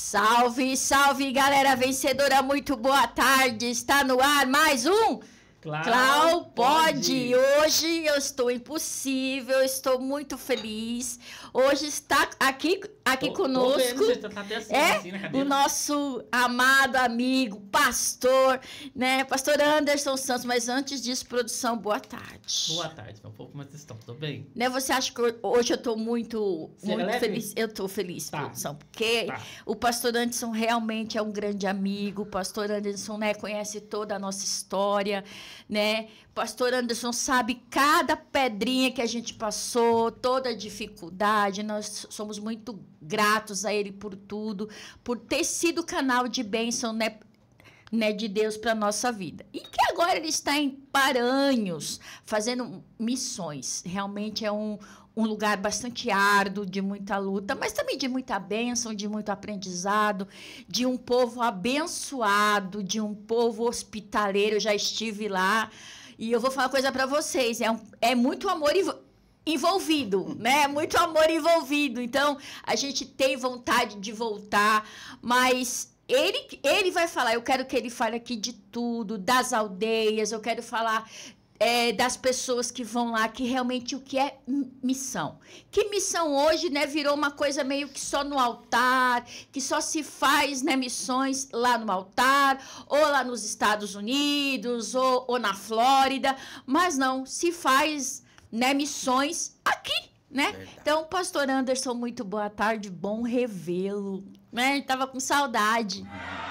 Salve, salve, galera vencedora, muito boa tarde. Está no ar mais um Clau Pode. Hoje eu estou impossível, estou muito feliz. Hoje está aqui conosco o nosso amado amigo, pastor, né? Pastor Anderson Santos. Mas antes disso, produção, boa tarde. Boa tarde, meu povo, como vocês estão? Tudo bem? Né, você acha que hoje eu estou muito feliz? Eu estou feliz, produção, porque o pastor Anderson realmente é um grande amigo. O pastor Anderson, né, conhece toda a nossa história, né? Pastor Anderson sabe cada pedrinha que a gente passou, toda a dificuldade. Nós somos muito gratos a ele por tudo, por ter sido canal de bênção, né, de Deus para a nossa vida. E que agora ele está em Paranhos, fazendo missões. Realmente é um lugar bastante árduo, de muita luta, mas também de muita bênção, de muito aprendizado, de um povo abençoado, de um povo hospitaleiro. Eu já estive lá e eu vou falar uma coisa para vocês, é muito amor envolvido, né? Muito amor envolvido. Então, a gente tem vontade de voltar, mas ele vai falar. Eu quero que ele fale aqui de tudo, das aldeias, eu quero falar das pessoas que vão lá, que realmente o que é missão. Que missão hoje, né, virou uma coisa meio que só no altar, que só se faz, né, missões lá no altar, ou lá nos Estados Unidos, ou na Flórida, mas não, se faz, né, missões aqui, né? Verdade. Então, pastor Anderson, muito boa tarde, bom revê-lo, né? Ele estava com saudade.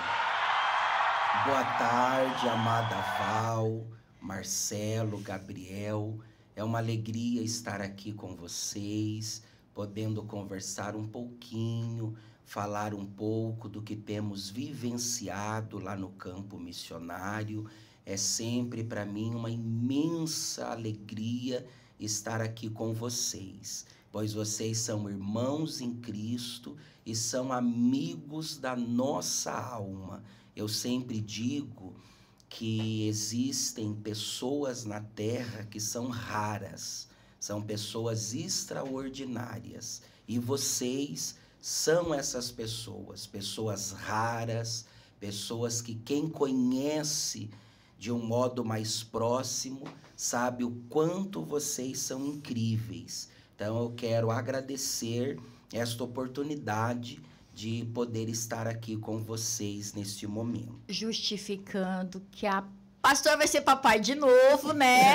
Boa tarde, amada Val, Marcelo, Gabriel. É uma alegria estar aqui com vocês, podendo conversar um pouquinho, falar um pouco do que temos vivenciado lá no campo missionário. É sempre para mim uma imensa alegria estar aqui com vocês, pois vocês são irmãos em Cristo e são amigos da nossa alma. Eu sempre digo que existem pessoas na Terra que são raras, são pessoas extraordinárias, e vocês são essas pessoas raras, pessoas que quem conhece de um modo mais próximo sabe o quanto vocês são incríveis. Então eu quero agradecer esta oportunidade de poder estar aqui com vocês neste momento. Justificando que a pastora vai ser papai de novo,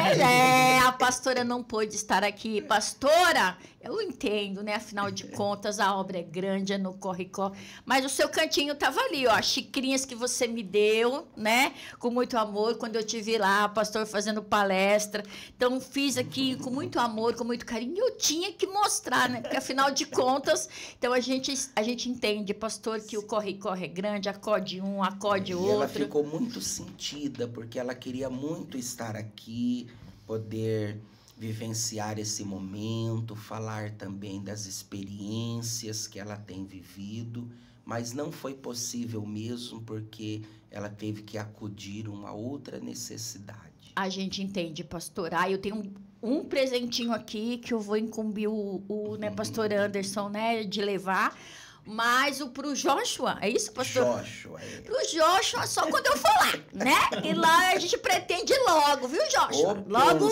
né? A pastora não pôde estar aqui. Pastora, eu entendo, né? Afinal de contas, a obra é grande, é no corre-corre. Mas o seu cantinho estava ali, ó. Xicrinhas que você me deu, né? Com muito amor, quando eu tive lá, o pastor fazendo palestra. Então, fiz aqui com muito amor, com muito carinho. E eu tinha que mostrar, né? Porque, afinal de contas, então a gente entende, pastor, que o corre-corre é grande, acode um, acode outro. E ela ficou muito sentida, porque ela queria muito estar aqui, poder vivenciar esse momento, falar também das experiências que ela tem vivido, mas não foi possível mesmo, porque ela teve que acudir a uma outra necessidade. A gente entende, pastor. Eu tenho um presentinho aqui que eu vou incumbir né, pastor Anderson, né, de levar. Mas pro Joshua, é isso, pastor? Joshua, é. Pro Joshua, só quando eu for lá, né? E lá a gente pretende ir logo, viu, Joshua?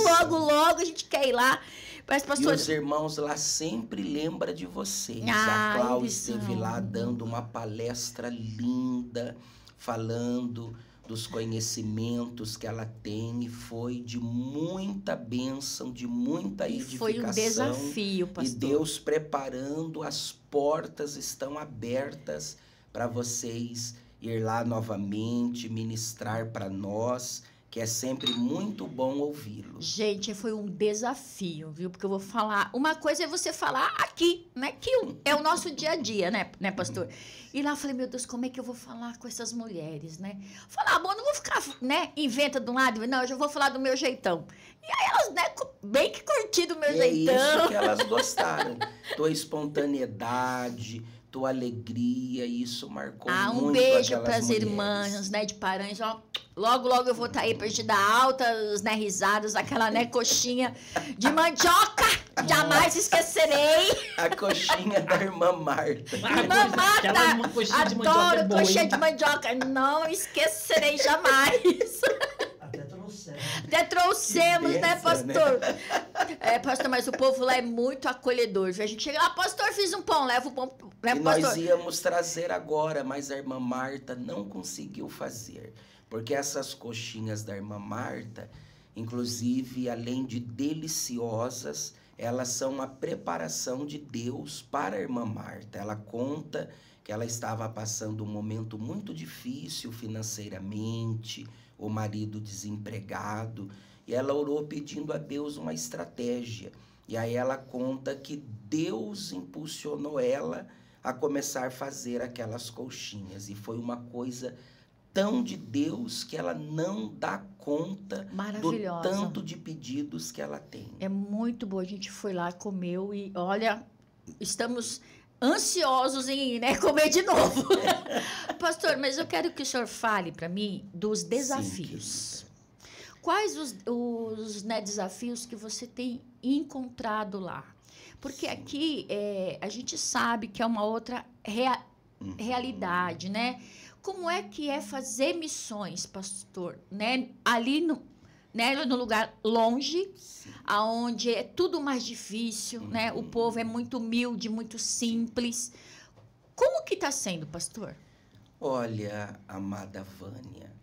Logo a gente quer ir lá. Mas, pastor... E os irmãos lá sempre lembram de vocês. A Cláudia esteve lá dando uma palestra linda, falando dos conhecimentos que ela tem, e foi de muita bênção, de muita edificação. Foi um desafio, pastor. E Deus preparando, as portas estão abertas para vocês ir lá novamente, ministrar para nós, que é sempre muito bom ouvi-lo. Gente, foi um desafio, viu? Porque eu vou falar... Uma coisa é você falar aqui, né? Que é o nosso dia a dia, né, pastor? E lá eu falei, meu Deus, como é que eu vou falar com essas mulheres, né? Falar, bom, não vou ficar, né, inventa de um lado, não, eu já vou falar do meu jeitão. E aí elas, né, bem que curtiram o meu jeitão. É isso que elas gostaram. Tua espontaneidade, tua alegria, e isso marcou muito um beijo para as mulheres. Irmãs, né, de Paranhos, ó. Logo, logo eu vou estar aí para gente dar altas, né, risadas, aquela, né, coxinha de mandioca. Jamais esquecerei. A coxinha da irmã Marta. Irmã Marta, adoro coxinha de mandioca. Não esquecerei jamais. Até trouxemos, né, pastor? Né? Pastor, mas o povo lá é muito acolhedor. A gente chega lá, pastor, fiz um pão, leva o pão. Leva e pastor. Nós íamos trazer agora, mas a irmã Marta não conseguiu fazer. Porque essas coxinhas da irmã Marta, inclusive, além de deliciosas, elas são a preparação de Deus para a irmã Marta. Ela conta que ela estava passando um momento muito difícil financeiramente, o marido desempregado, e ela orou pedindo a Deus uma estratégia. E aí ela conta que Deus impulsionou ela a começar a fazer aquelas coxinhas. E foi uma coisa tão de Deus que ela não dá conta do tanto de pedidos que ela tem. É muito boa. A gente foi lá, comeu e, olha, estamos ansiosos em, né, comer de novo. Pastor, mas eu quero que o senhor fale para mim dos desafios. Sim, quais os né, desafios que você tem encontrado lá? Porque aqui a gente sabe que é uma outra realidade, né? Como é que é fazer missões, pastor? Né? Ali no lugar longe, aonde é tudo mais difícil, né? O povo é muito humilde, muito simples. Como que está sendo, pastor? Olha, amada Vânia,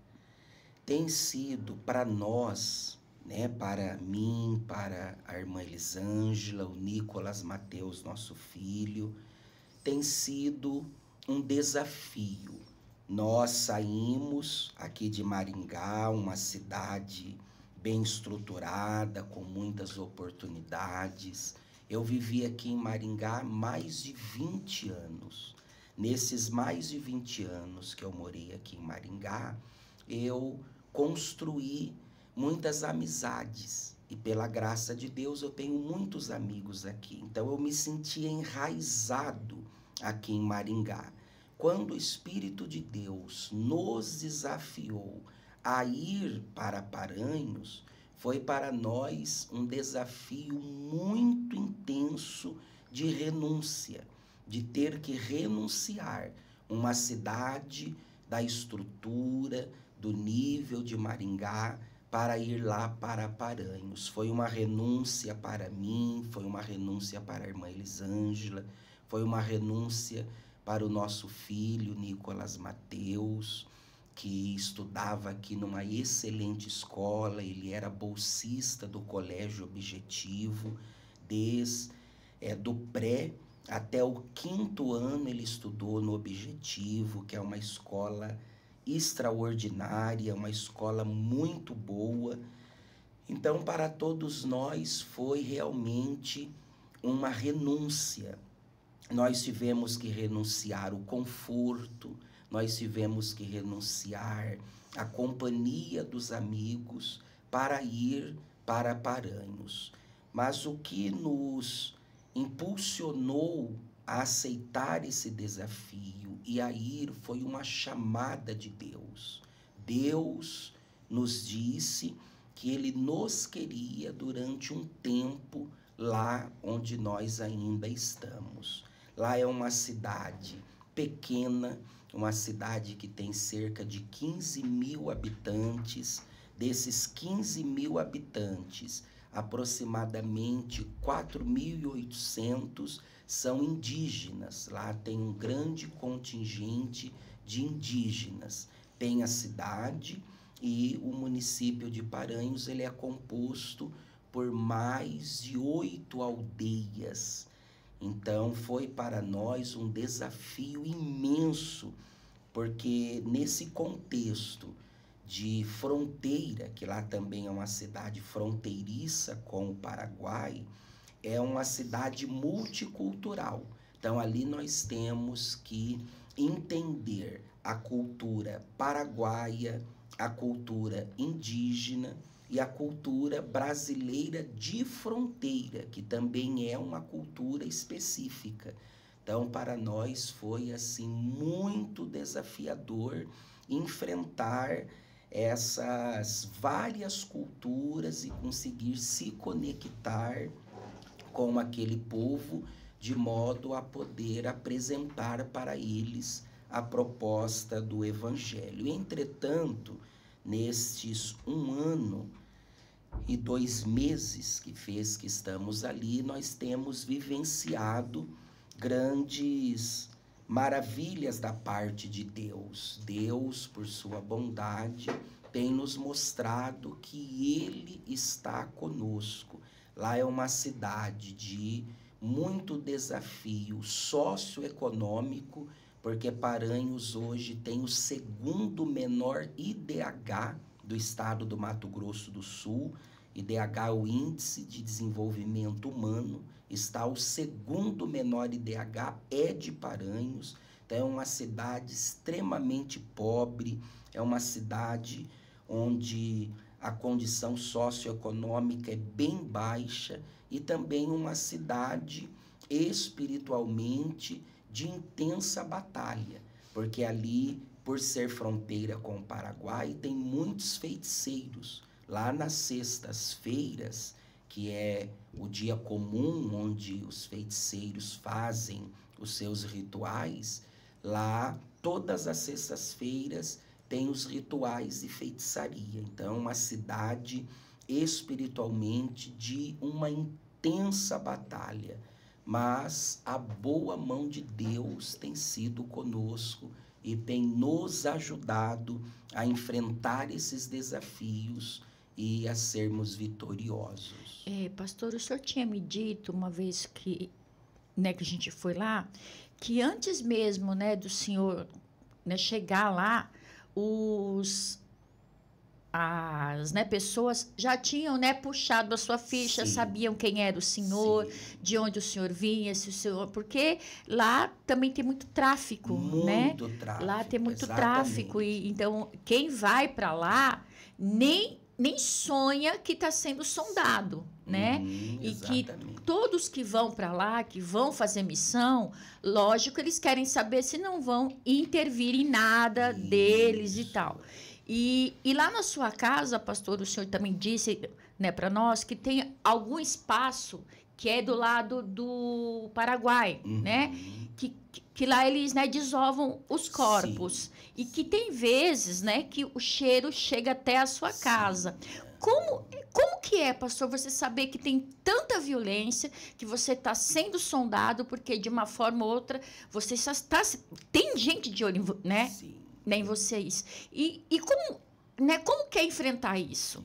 tem sido para nós, né, para mim, para a irmã Elisângela, o Nicolas Mateus, nosso filho, tem sido um desafio. Nós saímos aqui de Maringá, uma cidade bem estruturada, com muitas oportunidades. Eu vivi aqui em Maringá mais de 20 anos. Nesses mais de 20 anos que eu morei aqui em Maringá, eu construí muitas amizades. E pela graça de Deus eu tenho muitos amigos aqui. Então eu me sentia enraizado aqui em Maringá. Quando o Espírito de Deus nos desafiou a ir para Paranhos, foi para nós um desafio muito intenso de renúncia, de ter que renunciar uma cidade da estrutura, do nível de Maringá, para ir lá para Paranhos. Foi uma renúncia para mim, foi uma renúncia para a irmã Elisângela, foi uma renúncia para o nosso filho, Nicolas Mateus, que estudava aqui numa excelente escola. Ele era bolsista do Colégio Objetivo, desde do pré até o 5º ano ele estudou no Objetivo, que é uma escola extraordinária, uma escola muito boa. Então, para todos nós foi realmente uma renúncia. Nós tivemos que renunciar o conforto, nós tivemos que renunciar a companhia dos amigos para ir para Paranhos. Mas o que nos impulsionou a aceitar esse desafio e a ir foi uma chamada de Deus. Deus nos disse que Ele nos queria durante um tempo lá onde nós ainda estamos. Lá é uma cidade pequena, uma cidade que tem cerca de 15 mil habitantes. Desses 15 mil habitantes, aproximadamente 4.800 são indígenas. Lá tem um grande contingente de indígenas. Tem a cidade e o município de Paranhos, ele é composto por mais de 8 aldeias. Então, foi para nós um desafio imenso, porque nesse contexto de fronteira, que lá também é uma cidade fronteiriça com o Paraguai, é uma cidade multicultural. Então, ali nós temos que entender a cultura paraguaia, a cultura indígena e a cultura brasileira de fronteira, que também é uma cultura específica. Então, para nós foi assim muito desafiador enfrentar essas várias culturas e conseguir se conectar com aquele povo de modo a poder apresentar para eles a proposta do Evangelho. Entretanto, nestes 1 ano e 2 meses que fez que estamos ali, nós temos vivenciado grandes maravilhas da parte de Deus. Deus, por sua bondade, tem nos mostrado que Ele está conosco. Lá é uma cidade de muito desafio socioeconômico, porque Paranhos hoje tem o 2º menor IDH do estado do Mato Grosso do Sul. IDH, o Índice de Desenvolvimento Humano, está o 2º menor IDH, é de Paranhos. Então, é uma cidade extremamente pobre, é uma cidade onde a condição socioeconômica é bem baixa e também uma cidade espiritualmente de intensa batalha, porque ali, por ser fronteira com o Paraguai, tem muitos feiticeiros. Lá nas sextas-feiras, que é o dia comum onde os feiticeiros fazem os seus rituais, lá todas as sextas-feiras tem os rituais de feitiçaria. Então, uma cidade espiritualmente de uma intensa batalha, mas a boa mão de Deus tem sido conosco e tem nos ajudado a enfrentar esses desafios e a sermos vitoriosos. Pastor, o senhor tinha me dito uma vez que, né, que a gente foi lá, que antes mesmo, né, do senhor, né, chegar lá, as, né, pessoas já tinham, né, puxado a sua ficha, sim, sabiam quem era o senhor, sim, de onde o senhor vinha, se o senhor, porque lá também tem muito tráfico, né? Muito tráfico. Lá tem muito tráfico e então quem vai para lá nem sonha que está sendo sondado, né? E que todos que vão para lá, que vão fazer missão, lógico, eles querem saber se não vão intervir em nada deles e tal. E lá na sua casa, pastor, o senhor também disse, né, para nós que tem algum espaço que é do lado do Paraguai, né? Que lá eles, né, desovam os corpos. Sim. E que tem vezes, né, que o cheiro chega até a sua casa. Como que é, pastor, você saber que tem tanta violência, que você está sendo sondado, porque de uma forma ou outra você só está... Tem gente de olho, né? Sim. Em vocês. E como, né, como que é enfrentar isso?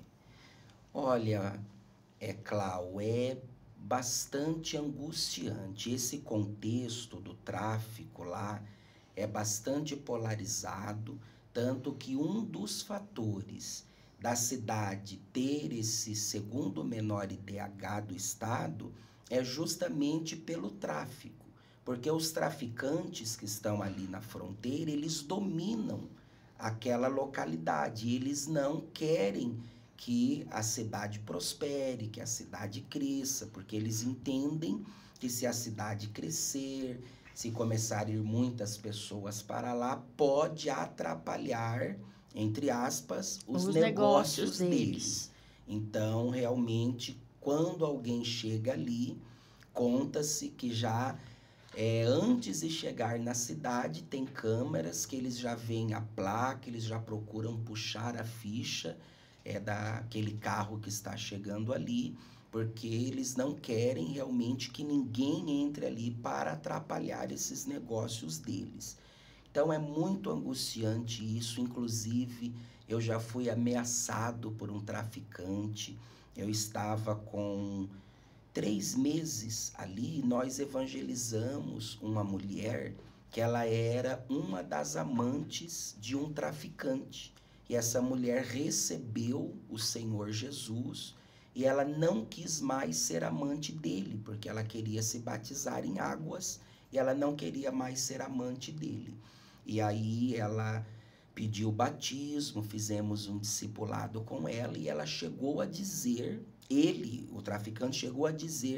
Olha, Cláudia, é bastante angustiante. Esse contexto do tráfico lá é bastante polarizado, tanto que um dos fatores da cidade ter esse 2º menor IDH do estado é justamente pelo tráfico. Porque os traficantes que estão ali na fronteira, eles dominam aquela localidade. Eles não querem que a cidade prospere, que a cidade cresça, porque eles entendem que se a cidade crescer, se começar a ir muitas pessoas para lá, pode atrapalhar, entre aspas, os negócios deles. Então, realmente, quando alguém chega ali, conta-se que já... antes de chegar na cidade, tem câmeras que eles já veem a placa, eles já procuram puxar a ficha daquele carro que está chegando ali, porque eles não querem realmente que ninguém entre ali para atrapalhar esses negócios deles. Então, é muito angustiante isso. Inclusive, eu já fui ameaçado por um traficante. Eu estava com 3 meses ali, nós evangelizamos uma mulher que ela era uma das amantes de um traficante. E essa mulher recebeu o Senhor Jesus e ela não quis mais ser amante dele, porque ela queria se batizar em águas e ela não queria mais ser amante dele. E aí ela pediu o batismo, fizemos um discipulado com ela e ela chegou a dizer... o traficante chegou a dizer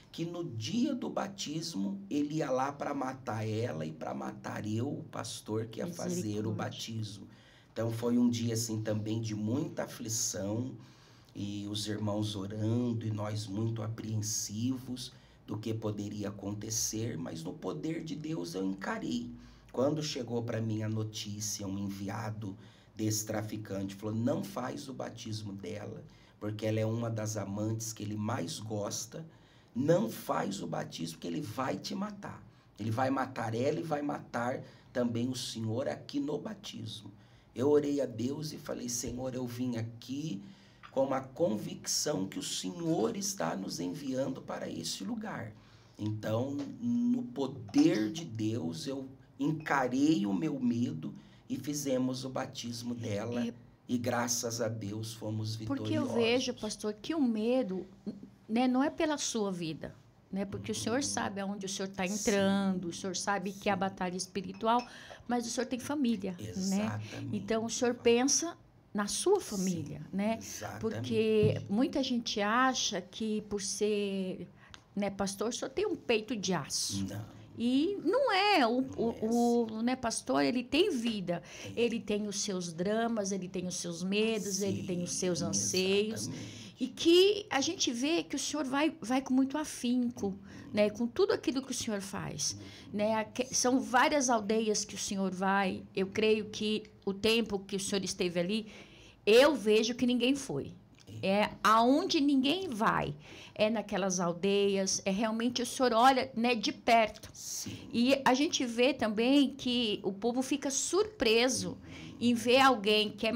que no dia do batismo ele ia lá para matar ela e para matar eu, o pastor, que ia fazer o batismo. Então foi um dia assim também de muita aflição, e os irmãos orando e nós muito apreensivos do que poderia acontecer, mas no poder de Deus eu encarei. Quando chegou para mim a notícia, um enviado desse traficante falou: não faz o batismo dela, porque ela é uma das amantes que ele mais gosta. Não faz o batismo, porque ele vai te matar. Ele vai matar ela e vai matar também o senhor aqui no batismo. Eu orei a Deus e falei: Senhor, eu vim aqui com a convicção que o Senhor está nos enviando para esse lugar. Então, no poder de Deus, eu encarei o meu medo e fizemos o batismo dela. E graças a Deus fomos vitoriosos. Porque eu vejo, pastor, que o medo, né, não é pela sua vida, né? Porque o Senhor sabe aonde o Senhor está entrando, o Senhor sabe que é a batalha espiritual, mas o Senhor tem família, exatamente, né? Então o Senhor pensa na sua família, né? Exatamente. Porque muita gente acha que por ser, né, pastor, só tem um peito de aço. Não. E não é. O né, pastor, ele tem vida. Ele tem os seus dramas, ele tem os seus medos, sim, ele tem os seus anseios. Exatamente. E que a gente vê que o Senhor vai com muito afinco, né, com tudo aquilo que o Senhor faz. Né? São várias aldeias que o Senhor vai. Eu creio que o tempo que o Senhor esteve ali, eu vejo que ninguém foi. É aonde ninguém vai. É naquelas aldeias, é realmente o Senhor olha, né, de perto. Sim. E a gente vê também que o povo fica surpreso em ver alguém que é,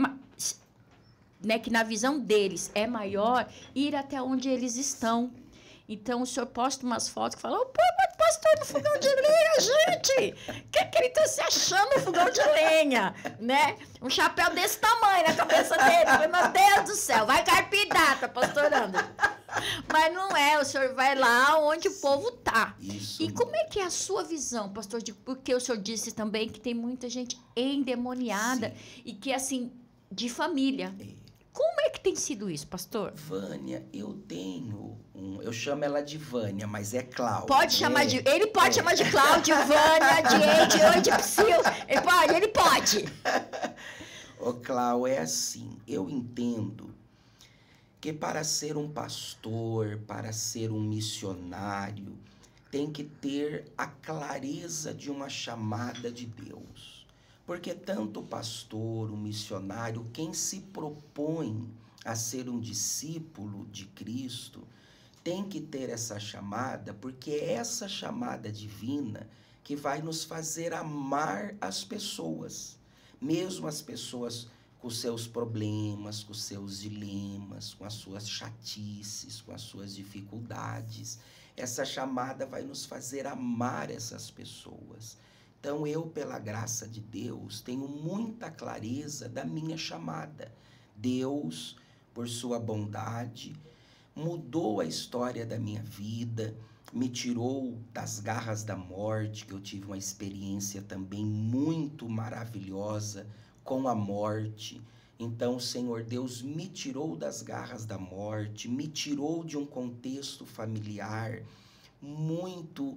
né, que na visão deles é maior, ir até onde eles estão. Então o Senhor posta umas fotos que fala: "Ô, pastor do fogão de lenha, gente! O que ele está se achando no fogão de lenha?" Né? Um chapéu desse tamanho na cabeça dele. Meu Deus do céu, vai carpidar, tá pastorando. Mas não é, o Senhor vai lá onde o povo tá. Isso. E como é que é a sua visão, pastor? Porque o Senhor disse também que tem muita gente endemoniada, sim, e que, assim, de família. Como é que tem sido isso, pastor? Vânia, eu tenho eu chamo ela de Vânia, mas é Cláudia. Pode chamar de... Ele pode chamar de Cláudia, Vânia, de Eide, de Psyll. Ele pode. Ô, Clau, é assim, eu entendo que para ser um pastor, para ser um missionário, tem que ter a clareza de uma chamada de Deus. Porque tanto o pastor, o missionário, quem se propõe a ser um discípulo de Cristo, tem que ter essa chamada, porque é essa chamada divina que vai nos fazer amar as pessoas, mesmo as pessoas com seus problemas, com seus dilemas, com as suas chatices, com as suas dificuldades. Essa chamada vai nos fazer amar essas pessoas. Então eu, pela graça de Deus, tenho muita clareza da minha chamada. Deus, por sua bondade, mudou a história da minha vida, me tirou das garras da morte, que eu tive uma experiência também muito maravilhosa com a morte. Então, o Senhor Deus me tirou das garras da morte, me tirou de um contexto familiar muito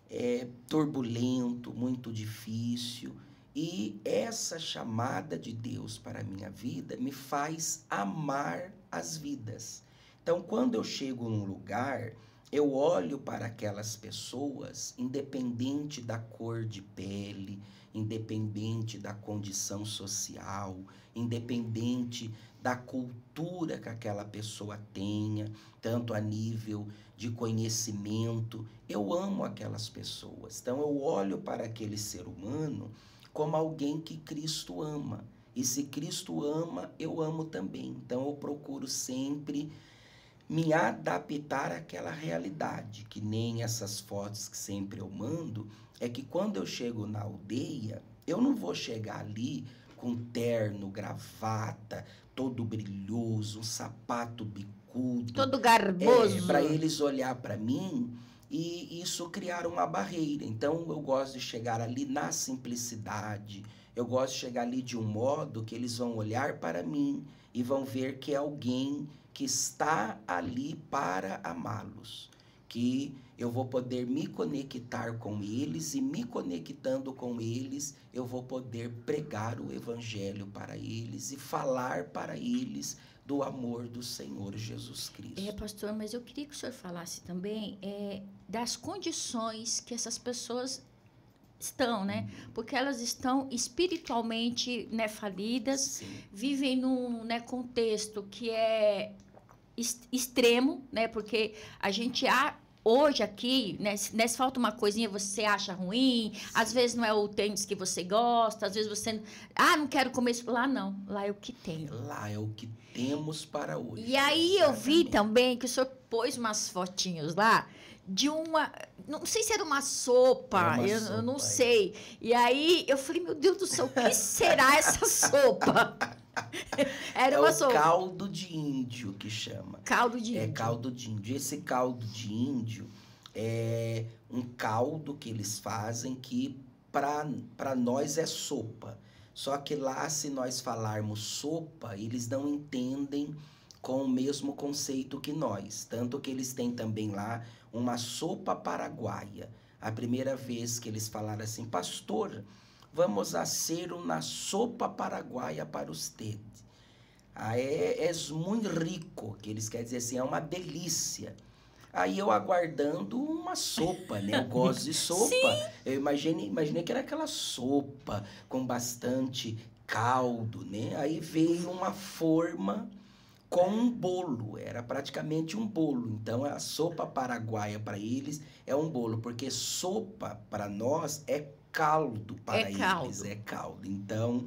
turbulento, muito difícil. E essa chamada de Deus para a minha vida me faz amar as vidas. Então, quando eu chego num lugar, eu olho para aquelas pessoas, independente da cor de pele, independente da condição social, independente da cultura que aquela pessoa tenha, tanto a nível de conhecimento, eu amo aquelas pessoas. Então, eu olho para aquele ser humano como alguém que Cristo ama. E se Cristo ama, eu amo também. Então, eu procuro sempre me adaptar àquela realidade, que nem essas fotos que sempre eu mando, é que quando eu chego na aldeia, eu não vou chegar ali com terno, gravata, todo brilhoso, um sapato bicudo. Todo garboso. Para eles olhar para mim e isso criar uma barreira. Então, eu gosto de chegar ali na simplicidade, eu gosto de chegar ali de um modo que eles vão olhar para mim e vão ver que é alguém que está ali para amá-los. que eu vou poder me conectar com eles, e me conectando com eles, eu vou poder pregar o evangelho para eles e falar para eles do amor do Senhor Jesus Cristo. Pastor, mas eu queria que o senhor falasse também das condições que essas pessoas estão, né? Porque elas estão espiritualmente, né, falidas, sim, vivem num, né, contexto que é extremo, né? Porque a gente hoje aqui, né, se falta uma coisinha, você acha ruim, sim, às vezes não é o tênis que você gosta, às vezes você não quero comer isso. Lá não, lá é o que tenho. Lá é o que temos para hoje. E aí exatamente, eu vi também que o senhor pôs umas fotinhos lá de uma, não sei se era uma sopa, eu não sei. E aí eu falei, meu Deus do céu, o que será essa sopa? Era uma sopa. Caldo de índio que chama. Caldo de índio. É caldo de índio. Esse caldo de índio é um caldo que eles fazem que para nós é sopa. Só que lá, se nós falarmos sopa, eles não entendem com o mesmo conceito que nós. Tanto que eles têm também lá uma sopa paraguaia. A primeira vez que eles falaram assim, pastor, vamos fazer uma sopa paraguaia para usted. É muito rico, que eles querem dizer assim, é uma delícia. Aí eu aguardando uma sopa, né? Eu gosto de sopa. Sim. Eu imaginei que era aquela sopa com bastante caldo, né? Aí veio uma forma com um bolo, era praticamente um bolo. Então, a sopa paraguaia para eles é um bolo, porque sopa para nós é caldo para eles, é caldo. Então,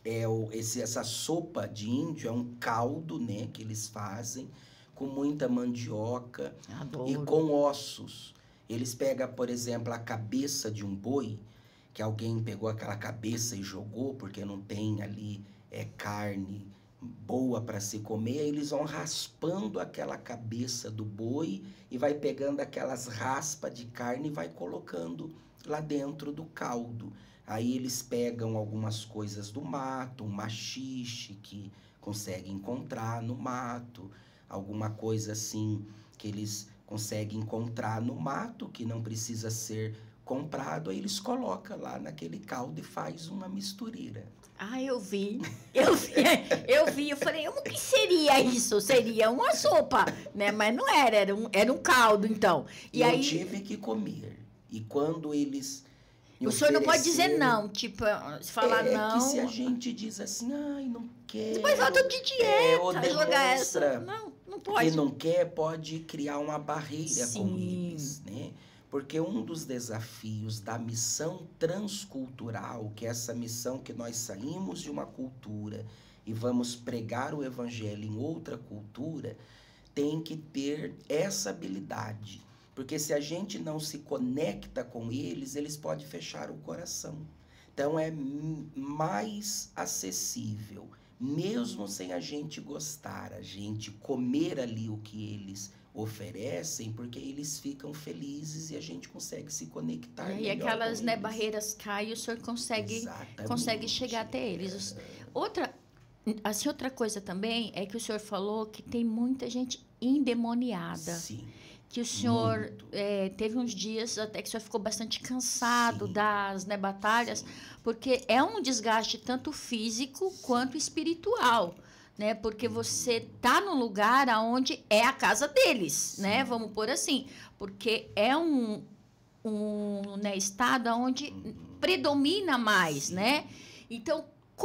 essa sopa de índio é um caldo, né, que eles fazem com muita mandioca. Adoro. E com ossos. Eles pegam, por exemplo, a cabeça de um boi, que alguém pegou aquela cabeça e jogou, porque não tem ali carne boa para se comer, aí eles vão raspando aquela cabeça do boi e vai pegando aquelas raspas de carne e vai colocando lá dentro do caldo. Aí eles pegam algumas coisas do mato, um maxixe que conseguem encontrar no mato, alguma coisa assim que eles conseguem encontrar no mato, que não precisa ser comprado, aí eles colocam lá naquele caldo e faz uma mistureira. Eu vi. Eu falei, o que seria isso? Seria uma sopa, né? Mas não era um caldo, então. E aí eu tive que comer. E quando eles o senhor não pode dizer não, tipo, falar não. É que se a gente diz assim, não quero. Depois volta de dieta, jogar essa. Não pode. Quem não quer pode criar uma barreira com eles, né? Porque um dos desafios da missão transcultural, que é essa missão que nós saímos de uma cultura e vamos pregar o evangelho em outra cultura, tem que ter essa habilidade. Porque se a gente não se conecta com eles, eles podem fechar o coração. Então é mais acessível, mesmo sem a gente gostar, a gente comer ali o que eles oferecem, porque eles ficam felizes e a gente consegue se conectar melhor. E aquelas, né, barreiras caem e o senhor consegue chegar até eles. Outra coisa também é que o senhor falou que tem muita gente endemoniada. Sim. Que o senhor teve uns dias até que o senhor ficou bastante cansado, sim, das, né, batalhas, sim, porque é um desgaste tanto físico, sim, quanto espiritual, né? Porque você tá num lugar onde é a casa deles, sim, né? Vamos pôr assim, porque é um né, estado onde predomina mais, sim, né? Então,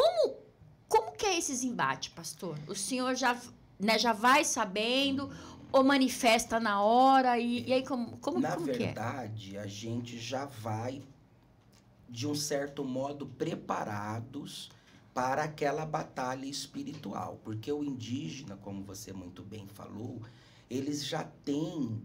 como que é esses embates, pastor? O senhor já vai sabendo ou manifesta na hora? E aí, como Na verdade, a gente já vai, de um certo modo, preparados para aquela batalha espiritual. Porque o indígena, como você muito bem falou, eles já têm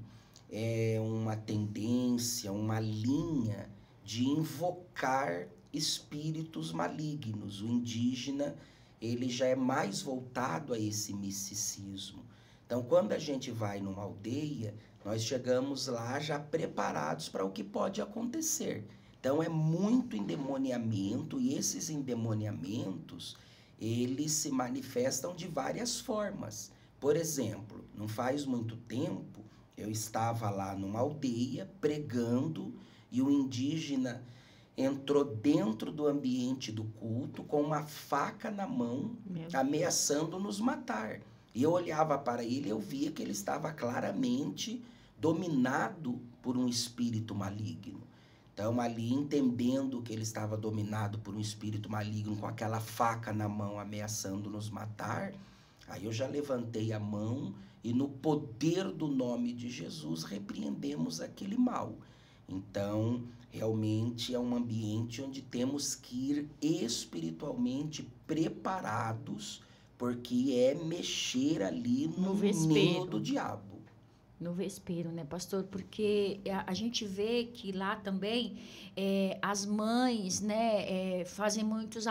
uma tendência, uma linha de invocar espíritos malignos. O indígena, ele já é mais voltado a esse misticismo. Então, quando a gente vai numa aldeia, nós chegamos lá já preparados para o que pode acontecer. Então, é muito endemoniamento, e esses endemoniamentos, eles se manifestam de várias formas. Por exemplo, não faz muito tempo, Eu estava lá numa aldeia pregando e o indígena entrou dentro do ambiente do culto com uma faca na mão, ameaçando nos matar. E eu olhava para ele e eu via que ele estava claramente dominado por um espírito maligno. Então, ali, entendendo que ele estava dominado por um espírito maligno, com aquela faca na mão, ameaçando nos matar, aí eu já levantei a mão e, no poder do nome de Jesus, repreendemos aquele mal. Então, realmente é um ambiente onde temos que ir espiritualmente preparados, porque é mexer ali no ninho do diabo. No vespeiro, né, pastor? Porque a gente vê que lá também as mães, né, fazem muitos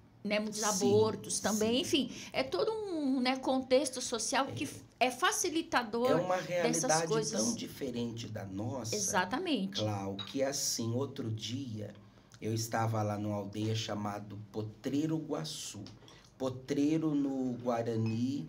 abortos também. Enfim, é todo um contexto social que é facilitador dessas coisas. É uma realidade tão diferente da nossa. Exatamente. Clau, que assim, outro dia, eu estava lá numa aldeia chamada Potreiro Guaçu. Potreiro no Guarani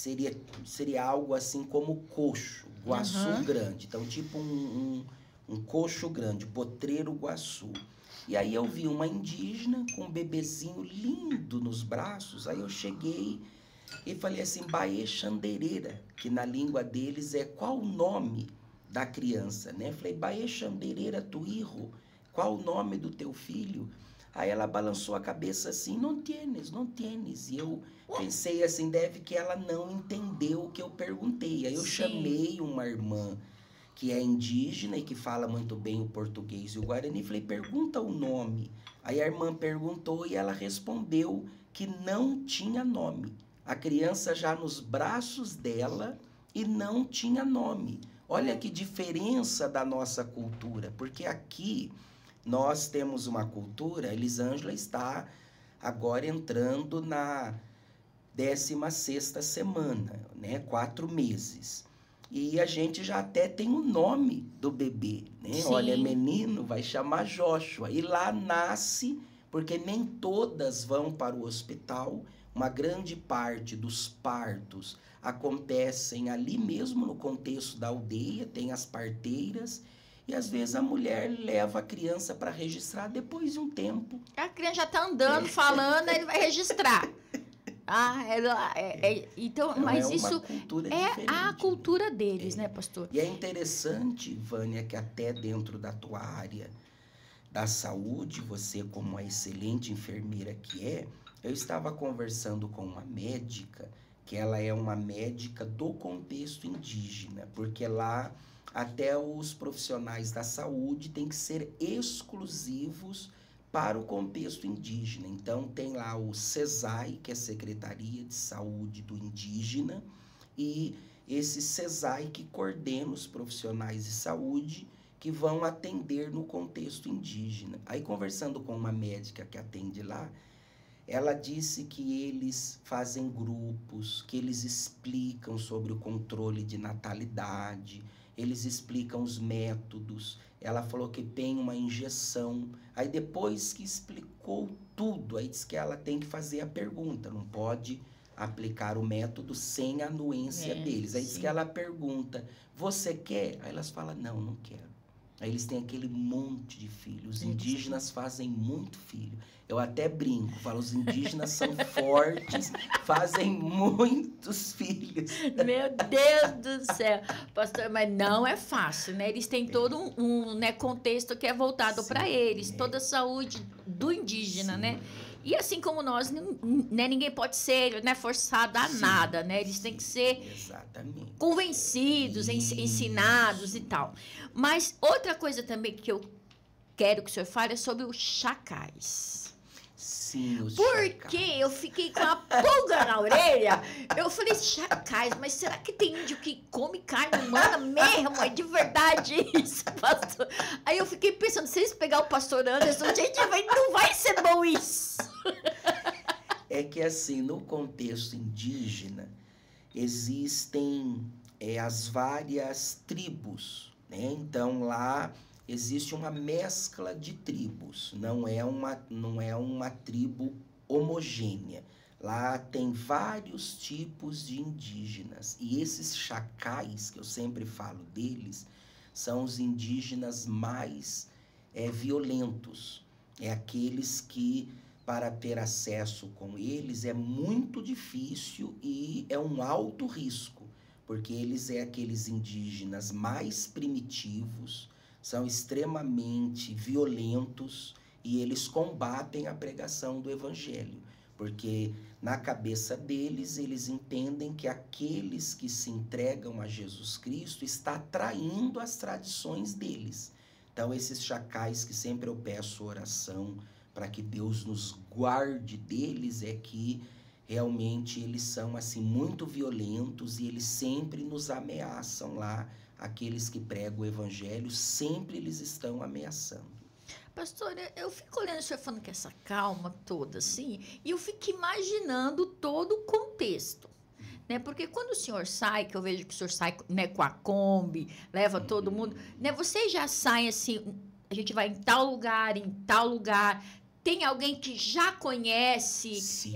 seria algo assim como coxo, Guaçu grande. Então, tipo um coxo grande, Potreiro Guaçu. E aí eu vi uma indígena com um bebezinho lindo nos braços. Aí eu cheguei e falei assim, Baê Xandereira, que na língua deles é qual o nome da criança, né? Falei, Baê Xandereira Tuirro, qual o nome do teu filho? Aí ela balançou a cabeça assim, não tienes. E eu pensei assim, deve que ela não entendeu o que eu perguntei. Aí eu chamei uma irmã que é indígena e que fala muito bem o português e o guarani, falei, pergunta o nome. Aí a irmã perguntou e ela respondeu que não tinha nome. A criança já nos braços dela e não tinha nome. Olha que diferença da nossa cultura, porque aqui nós temos uma cultura, Elisângela está agora entrando na 16ª semana, né? 4 meses. E a gente já até tem o nome do bebê, né? Sim. Olha, menino, vai chamar Joshua. E lá nasce, porque nem todas vão para o hospital, uma grande parte dos partos acontecem ali mesmo no contexto da aldeia, tem as parteiras, e às vezes a mulher leva a criança para registrar depois de um tempo. A criança já está andando, falando, ele vai registrar. Então, mas isso é a cultura deles, né, pastor? E é interessante, Vânia, que até dentro da tua área da saúde, você como uma excelente enfermeira que é, eu estava conversando com uma médica, que ela é uma médica do contexto indígena, porque lá até os profissionais da saúde têm que ser exclusivos para o contexto indígena. Então, tem lá o SESAI, que é Secretaria de Saúde do Indígena, e esse SESAI que coordena os profissionais de saúde que vão atender no contexto indígena. Aí, conversando com uma médica que atende lá, ela disse que eles fazem grupos, que eles explicam sobre o controle de natalidade, eles explicam os métodos. Ela falou que tem uma injeção. Aí depois que explicou tudo, aí diz que ela tem que fazer a pergunta, não pode aplicar o método sem a anuência deles. Aí diz que ela pergunta, você quer? Aí elas falam, não quero. Aí eles têm aquele monte de filhos. Os indígenas fazem muito filho. Eu até brinco, falo, os indígenas são fortes, fazem muitos filhos. Meu Deus do céu. Pastor, mas não é fácil, né? Eles têm todo um contexto que é voltado para eles, toda a saúde do indígena, né? E assim como nós, né, ninguém pode ser, né, forçado a nada, né? Eles têm que ser convencidos, ensinados e tal. Mas outra coisa também que eu quero que o senhor fale é sobre os chacais. Sim, os Porque eu fiquei com a pulga na orelha. Eu falei, chacais, mas será que tem índio que come carne humana mesmo? É de verdade isso, pastor? Aí eu fiquei pensando, se eles pegar o pastor Anderson, gente, não vai ser bom isso. É que assim, no contexto indígena, existem as várias tribos, né? Então lá existe uma mescla de tribos, não é uma tribo homogênea. Lá tem vários tipos de indígenas. E esses chacais, que eu sempre falo deles, são os indígenas mais violentos. É aqueles que, para ter acesso com eles, é muito difícil e é um alto risco, porque eles é aqueles indígenas mais primitivos, são extremamente violentos e eles combatem a pregação do evangelho, porque na cabeça deles, eles entendem que aqueles que se entregam a Jesus Cristo está traindo as tradições deles. Então, esses chacais que sempre eu peço oração para que Deus nos guarde deles, é que realmente eles são assim muito violentos e eles sempre nos ameaçam lá. Aqueles que pregam o evangelho, sempre eles estão ameaçando. Pastora, eu fico olhando o senhor falando com essa calma toda, assim, e eu fico imaginando todo o contexto, né? Porque quando o senhor sai, que eu vejo que o senhor sai, né, com a Kombi, leva todo mundo, né? Vocês já saem assim, a gente vai em tal lugar, tem alguém que já conhece sim.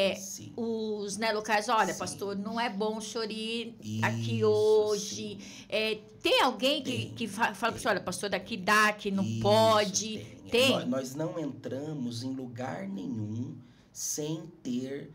os, né, locais? Olha, pastor, não é bom o senhor ir aqui hoje. Tem alguém que fala para o senhor, olha, pastor, daqui dá, que não pode? Tem? Nós não entramos em lugar nenhum sem ter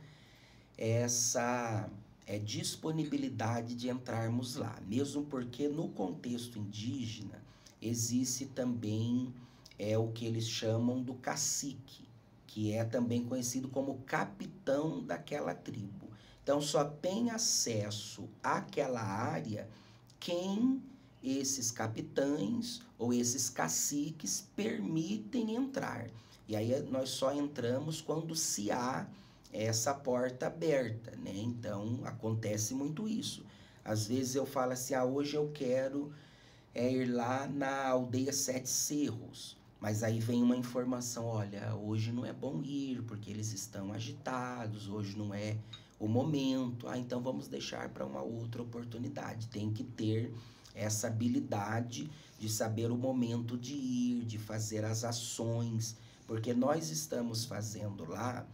essa disponibilidade de entrarmos lá. Mesmo porque no contexto indígena existe também o que eles chamam do cacique, que é também conhecido como capitão daquela tribo. Então, só tem acesso àquela área quem esses capitães ou esses caciques permitem entrar. E aí nós só entramos quando se há essa porta aberta, né? Então, acontece muito isso. Às vezes eu falo assim, hoje eu quero ir lá na aldeia Sete Cerros. Mas aí vem uma informação, olha, hoje não é bom ir, porque eles estão agitados, hoje não é o momento. Então vamos deixar para uma outra oportunidade. Tem que ter essa habilidade de saber o momento de ir, de fazer as ações, porque nós estamos fazendo lá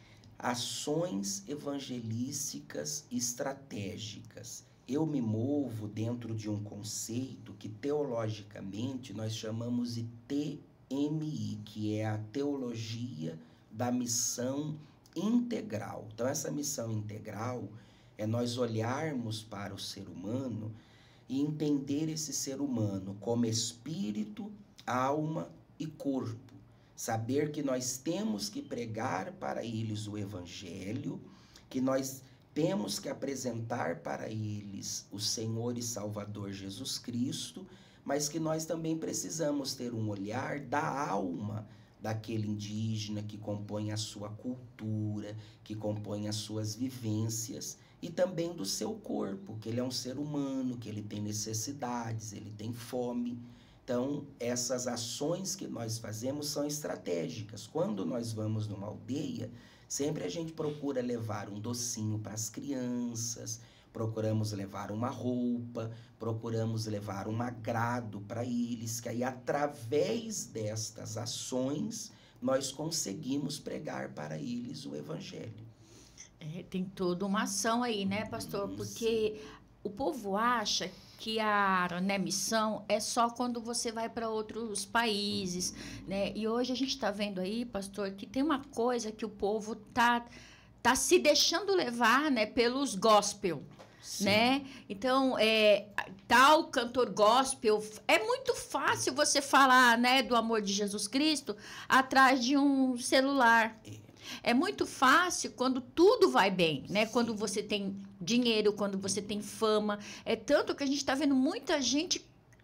ações evangelísticas estratégicas. Eu me movo dentro de um conceito que teologicamente nós chamamos de TMI, que é a teologia da missão integral. Então, essa missão integral é nós olharmos para o ser humano e entender esse ser humano como espírito, alma e corpo. Saber que nós temos que pregar para eles o evangelho, que nós temos que apresentar para eles o Senhor e Salvador Jesus Cristo, mas que nós também precisamos ter um olhar da alma daquele indígena que compõe a sua cultura, que compõe as suas vivências, e também do seu corpo, que ele é um ser humano, que ele tem necessidades, ele tem fome. Então, essas ações que nós fazemos são estratégicas. Quando nós vamos numa aldeia, sempre a gente procura levar um docinho para as crianças, procuramos levar uma roupa, procuramos levar um agrado para eles, que aí através destas ações nós conseguimos pregar para eles o evangelho. Tem toda uma ação aí, né, pastor? Porque o povo acha que a missão é só quando você vai para outros países, né? E hoje a gente está vendo aí, pastor, que tem uma coisa que o povo tá se deixando levar, né, pelos gospel. Sim. Né? Então, tal cantor gospel, é muito fácil você falar, né, do amor de Jesus Cristo atrás de um celular. É muito fácil quando tudo vai bem, né? Sim. Quando você tem dinheiro, quando você tem fama. É tanto que a gente está vendo muita gente,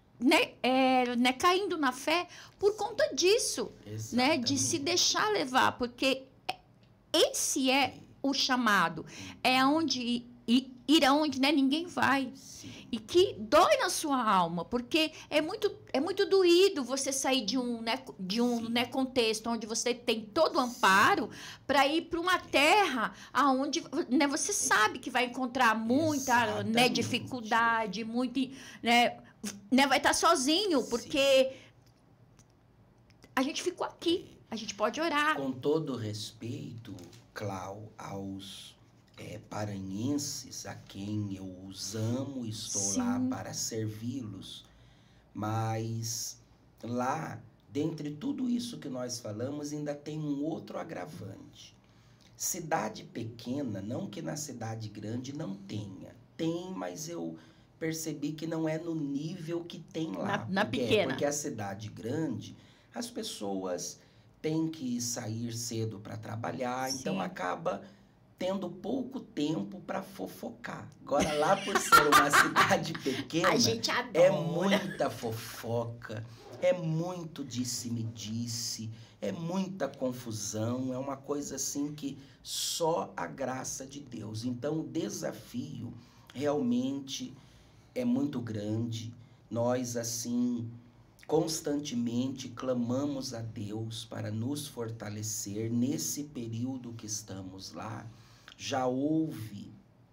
né, caindo na fé por conta disso, né? De se deixar levar, porque esse é o chamado. É onde ir aonde, né, ninguém vai. Sim. E que dói na sua alma, porque é muito doído você sair de um contexto onde você tem todo o amparo para ir para uma terra onde, né, você sabe que vai encontrar muita, né, dificuldade, muito, né, vai estar sozinho, porque a gente ficou aqui, a gente pode orar. Com todo respeito, Clau, aos paranhenses, a quem eu os amo, estou Sim. lá para servi-los. Mas lá, dentre tudo isso que nós falamos, ainda tem um outro agravante. Cidade pequena, não que na cidade grande não tenha. Tem, mas eu percebi que não é no nível que tem lá. Na pequena. Porque a cidade grande, as pessoas têm que sair cedo para trabalhar, Sim. então acaba tendo pouco tempo para fofocar. Agora, lá por ser uma cidade pequena, a gente adora. É muita fofoca, é muito disse-me-disse, é muita confusão, é uma coisa assim que só a graça de Deus. Então, o desafio realmente é muito grande. Nós, assim, constantemente clamamos a Deus para nos fortalecer nesse período que estamos lá. Já houve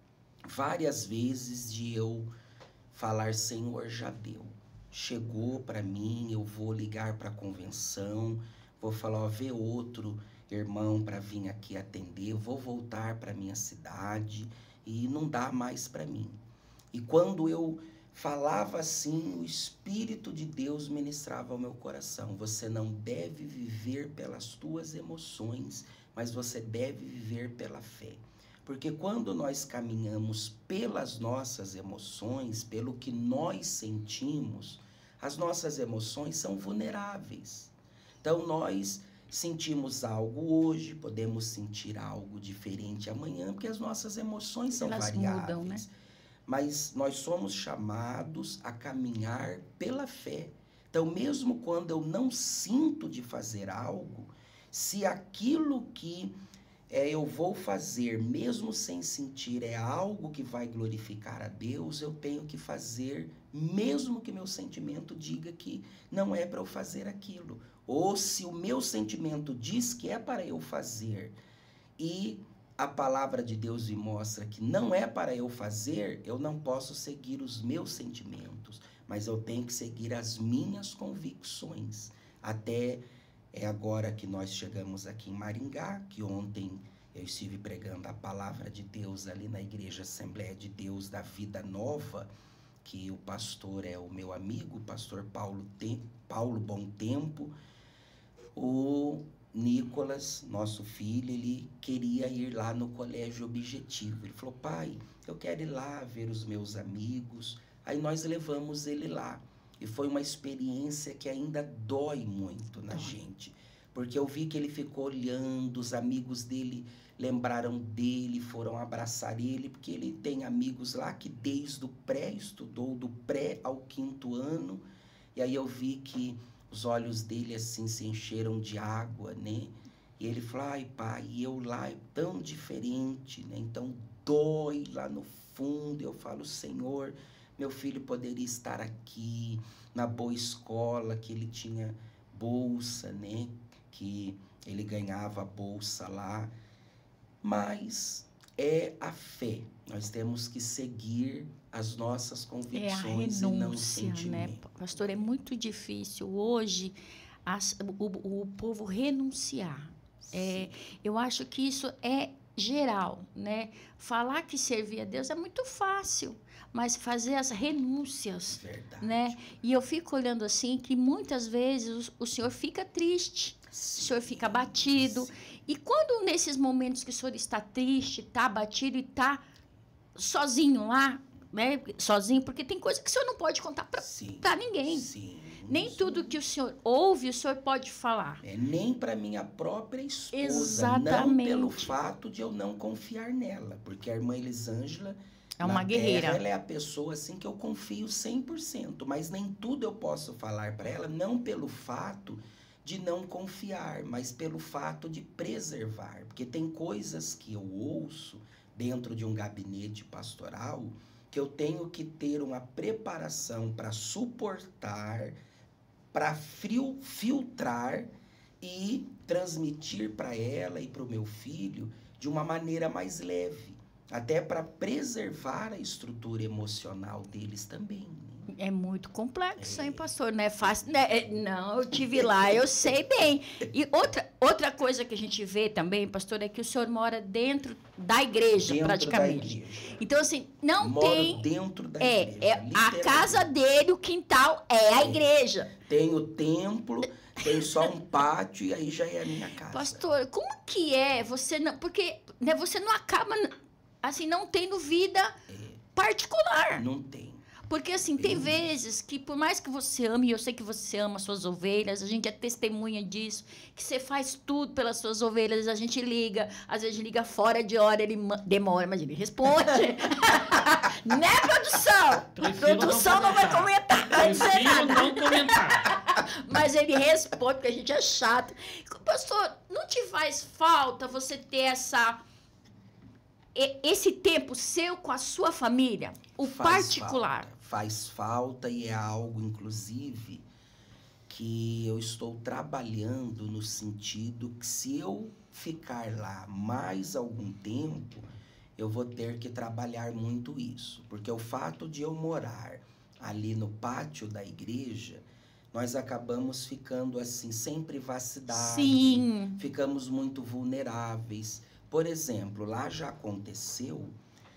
várias vezes de eu falar, Senhor, já deu. Chegou para mim, eu vou ligar para a convenção, vou falar, ó, vê outro irmão para vir aqui atender, vou voltar para minha cidade e não dá mais para mim. E quando eu falava assim, o Espírito de Deus ministrava ao meu coração. Você não deve viver pelas tuas emoções, mas você deve viver pela fé. Porque quando nós caminhamos pelas nossas emoções, pelo que nós sentimos, as nossas emoções são vulneráveis. Então, nós sentimos algo hoje, podemos sentir algo diferente amanhã, porque as nossas emoções são variáveis. Mudam, né? Mas nós somos chamados a caminhar pela fé. Então, mesmo quando eu não sinto de fazer algo, se aquilo que eu vou fazer, mesmo sem sentir, é algo que vai glorificar a Deus, eu tenho que fazer, mesmo que meu sentimento diga que não é para eu fazer aquilo. Ou se o meu sentimento diz que é para eu fazer e a palavra de Deus me mostra que não é para eu fazer, eu não posso seguir os meus sentimentos, mas eu tenho que seguir as minhas convicções. Até agora que nós chegamos aqui em Maringá, que ontem eu estive pregando a palavra de Deus ali na Igreja Assembleia de Deus da Vida Nova, que o pastor é o meu amigo, o pastor Paulo Bom Tempo. O Nicolas, nosso filho, ele queria ir lá no Colégio Objetivo. Ele falou, pai, eu quero ir lá ver os meus amigos. Aí nós levamos ele lá. E foi uma experiência que ainda dói muito na gente. Porque eu vi que ele ficou olhando, os amigos dele lembraram dele, foram abraçar ele, porque ele tem amigos lá que desde o pré estudou, do pré ao 5º ano. E aí eu vi que os olhos dele assim se encheram de água, né? E ele falou, ai pai, eu lá é tão diferente, né? Então dói lá no fundo. Eu falo, Senhor, meu filho poderia estar aqui na boa escola, que ele tinha bolsa, né? Que ele ganhava bolsa lá. Mas é a fé. Nós temos que seguir as nossas convicções e não o sentimento. Né? Pastor, é muito difícil hoje o povo renunciar. Eu acho que isso é geral, né? Falar que servir a Deus é muito fácil, mas fazer as renúncias, verdade, né? E eu fico olhando assim que muitas vezes o senhor fica triste, sim, o senhor fica abatido. Sim. E quando nesses momentos que o senhor está triste, está abatido e está sozinho lá, né? Sozinho, porque tem coisa que o senhor não pode contar para ninguém. Sim. Nem tudo que o senhor ouve, o senhor pode falar. Nem para minha própria esposa. Exatamente. Não pelo fato de eu não confiar nela. Porque a irmã Elisângela é uma guerreira. Ela é a pessoa assim que eu confio 100%. Mas nem tudo eu posso falar para ela, não pelo fato de não confiar, mas pelo fato de preservar. Porque tem coisas que eu ouço dentro de um gabinete pastoral que eu tenho que ter uma preparação para suportar, para filtrar e transmitir para ela e para o meu filho de uma maneira mais leve, até para preservar a estrutura emocional deles também. É muito complexo, hein, pastor? Não é fácil. Não, eu tive lá, eu sei bem. E Outra coisa que a gente vê também, pastor, é que o senhor mora dentro da igreja, praticamente. Da igreja. Então, assim, não Moro tem... dentro da igreja. A casa dele, o quintal, é a igreja. Tem o templo, tem só um pátio e aí já é a minha casa. Pastor, como que é? Você não... Porque né, você não acaba, assim, não tendo vida particular. Não tem. Porque, assim, tem vezes que, por mais que você ame, e eu sei que você ama suas ovelhas, a gente é testemunha disso, que você faz tudo pelas suas ovelhas, a gente liga, às vezes liga fora de hora, ele demora, mas ele responde. Né, produção? Produção não vai comentar, não vai dizer nada. Não comentar. Mas ele responde, porque a gente é chato. Pastor, não te faz falta você ter esse tempo seu com a sua família? O particular. Faz falta e é algo, inclusive, que eu estou trabalhando no sentido que se eu ficar lá mais algum tempo, eu vou ter que trabalhar muito isso. Porque o fato de eu morar ali no pátio da igreja, nós acabamos ficando assim, sem privacidade. Sim. Ficamos muito vulneráveis. Por exemplo, lá já aconteceu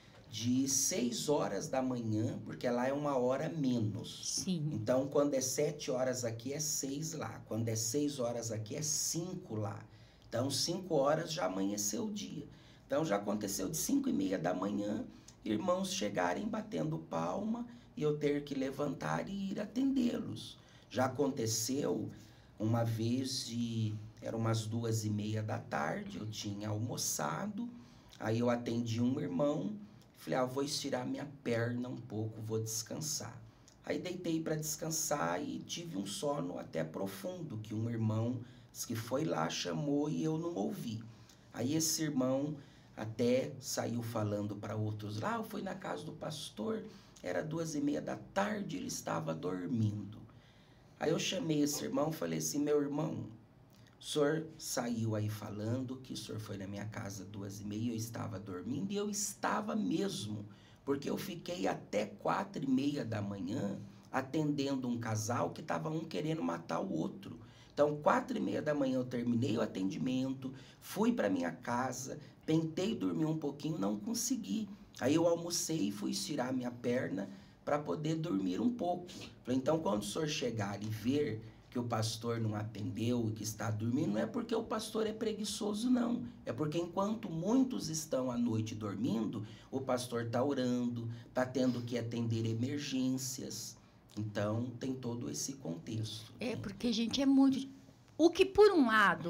de 6 horas da manhã, porque lá é 1 hora menos. Sim. Então, quando é 7 horas aqui, é 6 lá. Quando é 6 horas aqui, é 5 lá. Então, 5 horas já amanheceu o dia. Então, já aconteceu de 5:30 da manhã, irmãos chegarem batendo palma e eu ter que levantar e ir atendê-los. Já aconteceu uma vez eram umas 2:30 da tarde, eu tinha almoçado, aí eu atendi um irmão, falei, vou estirar minha perna um pouco, vou descansar. Aí deitei para descansar e tive um sono até profundo, que um irmão que foi lá, chamou e eu não ouvi. Aí esse irmão até saiu falando para outros lá, eu fui na casa do pastor, era 2:30 da tarde, ele estava dormindo. Aí eu chamei esse irmão e falei assim, meu irmão, o senhor saiu aí falando que o senhor foi na minha casa 2:30, eu estava dormindo, e eu estava mesmo, porque eu fiquei até 4:30 da manhã atendendo um casal que estava um querendo matar o outro. Então, 4:30 da manhã eu terminei o atendimento, fui para minha casa, tentei dormir um pouquinho, não consegui. Aí eu almocei e fui estirar minha perna para poder dormir um pouco. Falei, então, quando o senhor chegar e ver que o pastor não atendeu e que está dormindo, não é porque o pastor é preguiçoso, não. É porque enquanto muitos estão à noite dormindo, o pastor está orando, está tendo que atender emergências. Então, tem todo esse contexto. Porque, gente, é muito... O que, por um lado,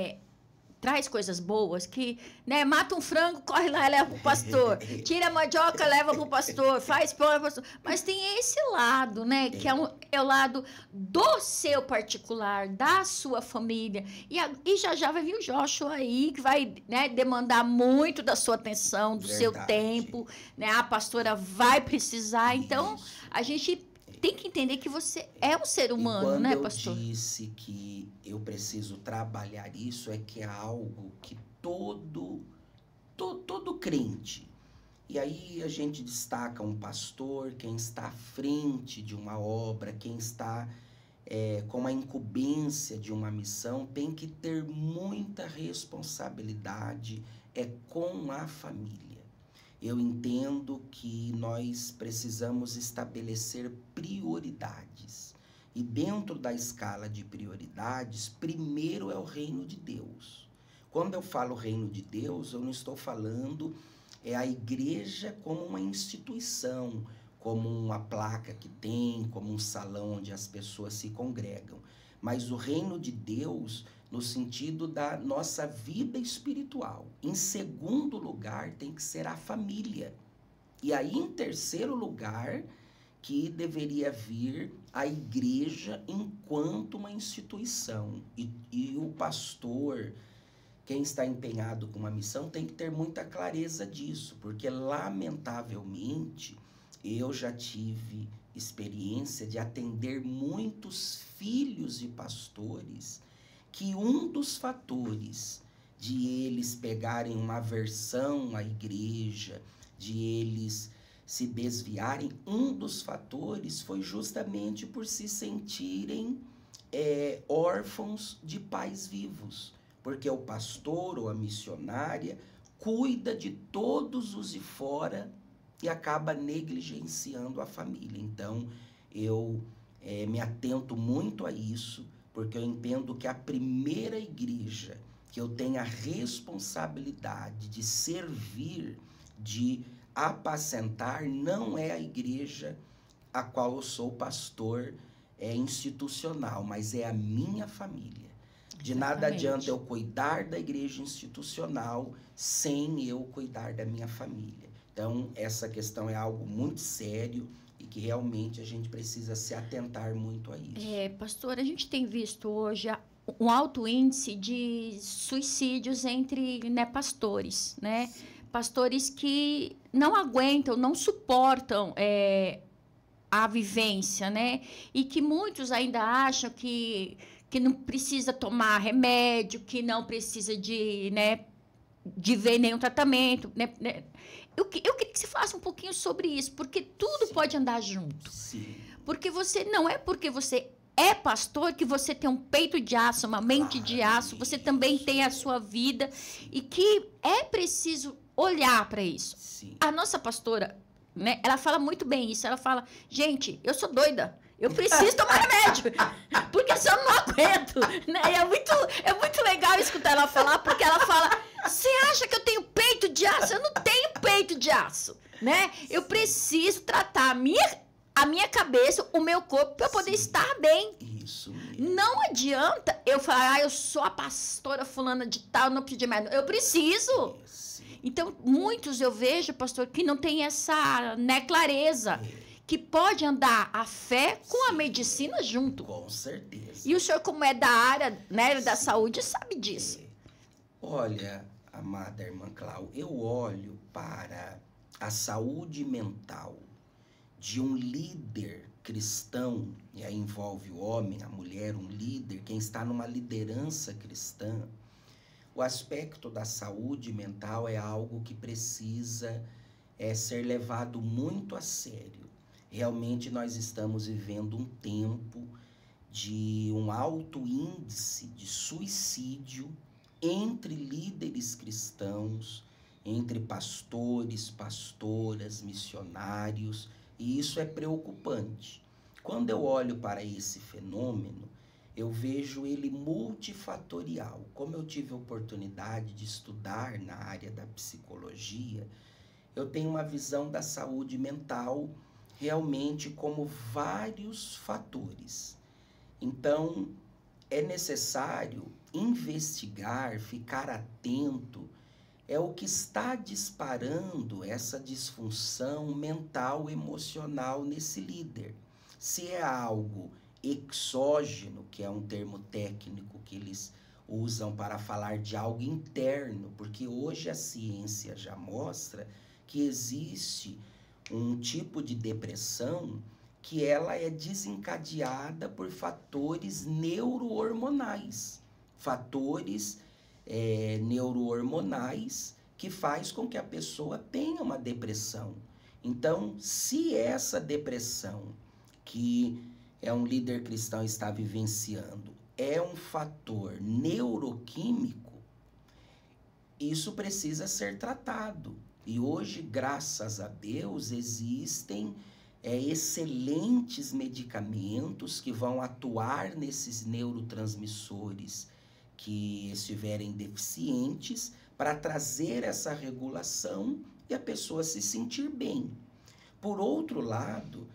traz coisas boas, que, né, mata um frango, corre lá e leva pro pastor. Tira a mandioca, leva pro pastor. Faz pão, leva pro pastor. Mas tem esse lado, né, que é o lado do seu particular, da sua família. E já vai vir o Joshua aí, que vai, né, demandar muito da sua atenção, do seu tempo. Né, a pastora vai precisar. Então, a gente tem que entender que você é um ser humano, né, pastor? Quando eu disse que eu preciso trabalhar isso, é que é algo que todo crente. E aí a gente destaca um pastor, quem está à frente de uma obra, quem está com a incumbência de uma missão, tem que ter muita responsabilidade com a família. Eu entendo que nós precisamos estabelecer prioridades. E dentro da escala de prioridades, primeiro é o reino de Deus. Quando eu falo reino de Deus, eu não estou falando a igreja como uma instituição, como uma placa que tem, como um salão onde as pessoas se congregam. Mas o reino de Deus no sentido da nossa vida espiritual. Em segundo lugar, tem que ser a família. E aí, em terceiro lugar, que deveria vir a igreja enquanto uma instituição. E o pastor, quem está empenhado com uma missão, tem que ter muita clareza disso, porque, lamentavelmente, eu já tive experiência de atender muitos filhos de pastores que um dos fatores de eles pegarem uma aversão à igreja, de eles se desviarem, um dos fatores foi justamente por se sentirem órfãos de pais vivos. porque o pastor ou a missionária cuida de todos os de fora e acaba negligenciando a família. Então, eu me atento muito a isso, porque eu entendo que a primeira igreja que eu tenho a responsabilidade de servir, de apacentar, não é a igreja a qual eu sou pastor institucional, mas é a minha família. De nada adianta eu cuidar da igreja institucional sem eu cuidar da minha família. Então, essa questão é algo muito sério e que realmente a gente precisa se atentar muito a isso. Pastor, a gente tem visto hoje um alto índice de suicídios entre pastores, né? Sim. Pastores que não aguentam, não suportam a vivência, né? E que muitos ainda acham que não precisa tomar remédio, que não precisa de ver nenhum tratamento, né? Eu queria que você falasse um pouquinho sobre isso, porque tudo Sim. pode andar junto. Sim. Porque não é porque você é pastor que você tem um peito de aço, uma mente de aço, você também tem a sua vida e que é preciso olhar para isso. Sim. A nossa pastora, né, ela fala muito bem isso, ela fala, gente, eu sou doida, eu preciso tomar remédio, porque senão eu não aguento. Né? É muito legal escutar ela falar, porque ela fala, você acha que eu tenho peito de aço? Eu não tenho peito de aço, né? Eu preciso tratar a minha cabeça, o meu corpo, para poder estar bem. Isso mesmo. Não adianta eu falar, eu sou a pastora fulana de tal, não preciso de mais. Eu preciso. Isso. Então, muitos eu vejo, pastor, que não tem essa clareza, que pode andar a fé com a medicina junto. Com certeza. E o senhor, como é da área, né, da saúde, sabe disso. Olha, amada irmã Clau, eu olho para a saúde mental de um líder cristão, e aí envolve o homem, a mulher, um líder, quem está numa liderança cristã. O aspecto da saúde mental é algo que precisa ser levado muito a sério. Realmente nós estamos vivendo um tempo de um alto índice de suicídio entre líderes cristãos, entre pastores, pastoras, missionários, e isso é preocupante. Quando eu olho para esse fenômeno, eu vejo ele multifatorial. Como eu tive a oportunidade de estudar na área da psicologia, eu tenho uma visão da saúde mental realmente como vários fatores. Então, é necessário investigar, ficar atento, é o que está disparando essa disfunção mental, emocional nesse líder. Se é algo exógeno, que é um termo técnico que eles usam para falar de algo interno, porque hoje a ciência já mostra que existe um tipo de depressão que ela é desencadeada por fatores neurohormonais, fatores neurohormonais que faz com que a pessoa tenha uma depressão. Então, se essa depressão que um líder cristão está vivenciando é um fator neuroquímico, isso precisa ser tratado. E hoje, graças a Deus, existem excelentes medicamentos que vão atuar nesses neurotransmissores que estiverem deficientes para trazer essa regulação e a pessoa se sentir bem. Por outro lado,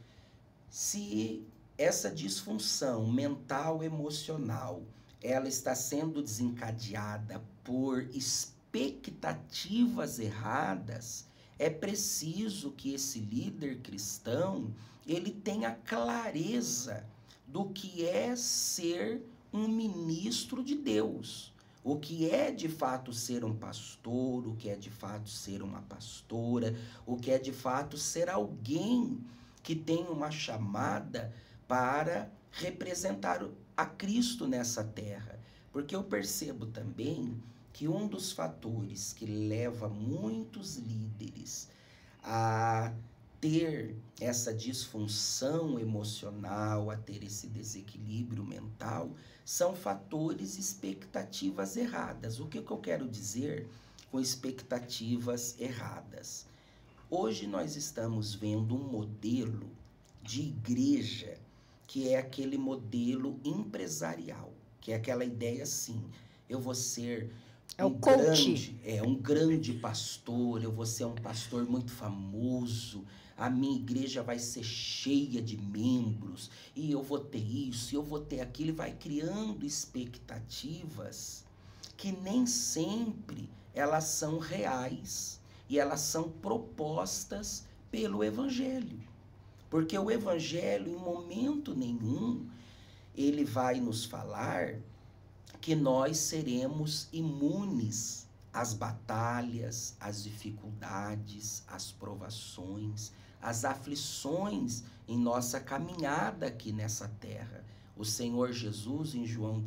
se essa disfunção mental, emocional, ela está sendo desencadeada por expectativas erradas, é preciso que esse líder cristão, ele tenha clareza do que é ser um ministro de Deus, o que é de fato ser um pastor, o que é de fato ser uma pastora, o que é de fato ser alguém que tem uma chamada para representar a Cristo nessa terra. Porque eu percebo também que um dos fatores que leva muitos líderes a ter essa disfunção emocional, a ter esse desequilíbrio mental, são fatores expectativas erradas. O que eu quero dizer com expectativas erradas? Hoje nós estamos vendo um modelo de igreja que é aquele modelo empresarial, que é aquela ideia assim, eu vou ser um grande pastor, eu vou ser um pastor muito famoso, a minha igreja vai ser cheia de membros, e eu vou ter isso, eu vou ter aquilo, e vai criando expectativas que nem sempre elas são reais, e elas são propostas pelo Evangelho. Porque o Evangelho, em momento nenhum, ele vai nos falar que nós seremos imunes às batalhas, às dificuldades, às provações, às aflições em nossa caminhada aqui nessa terra. O Senhor Jesus, em João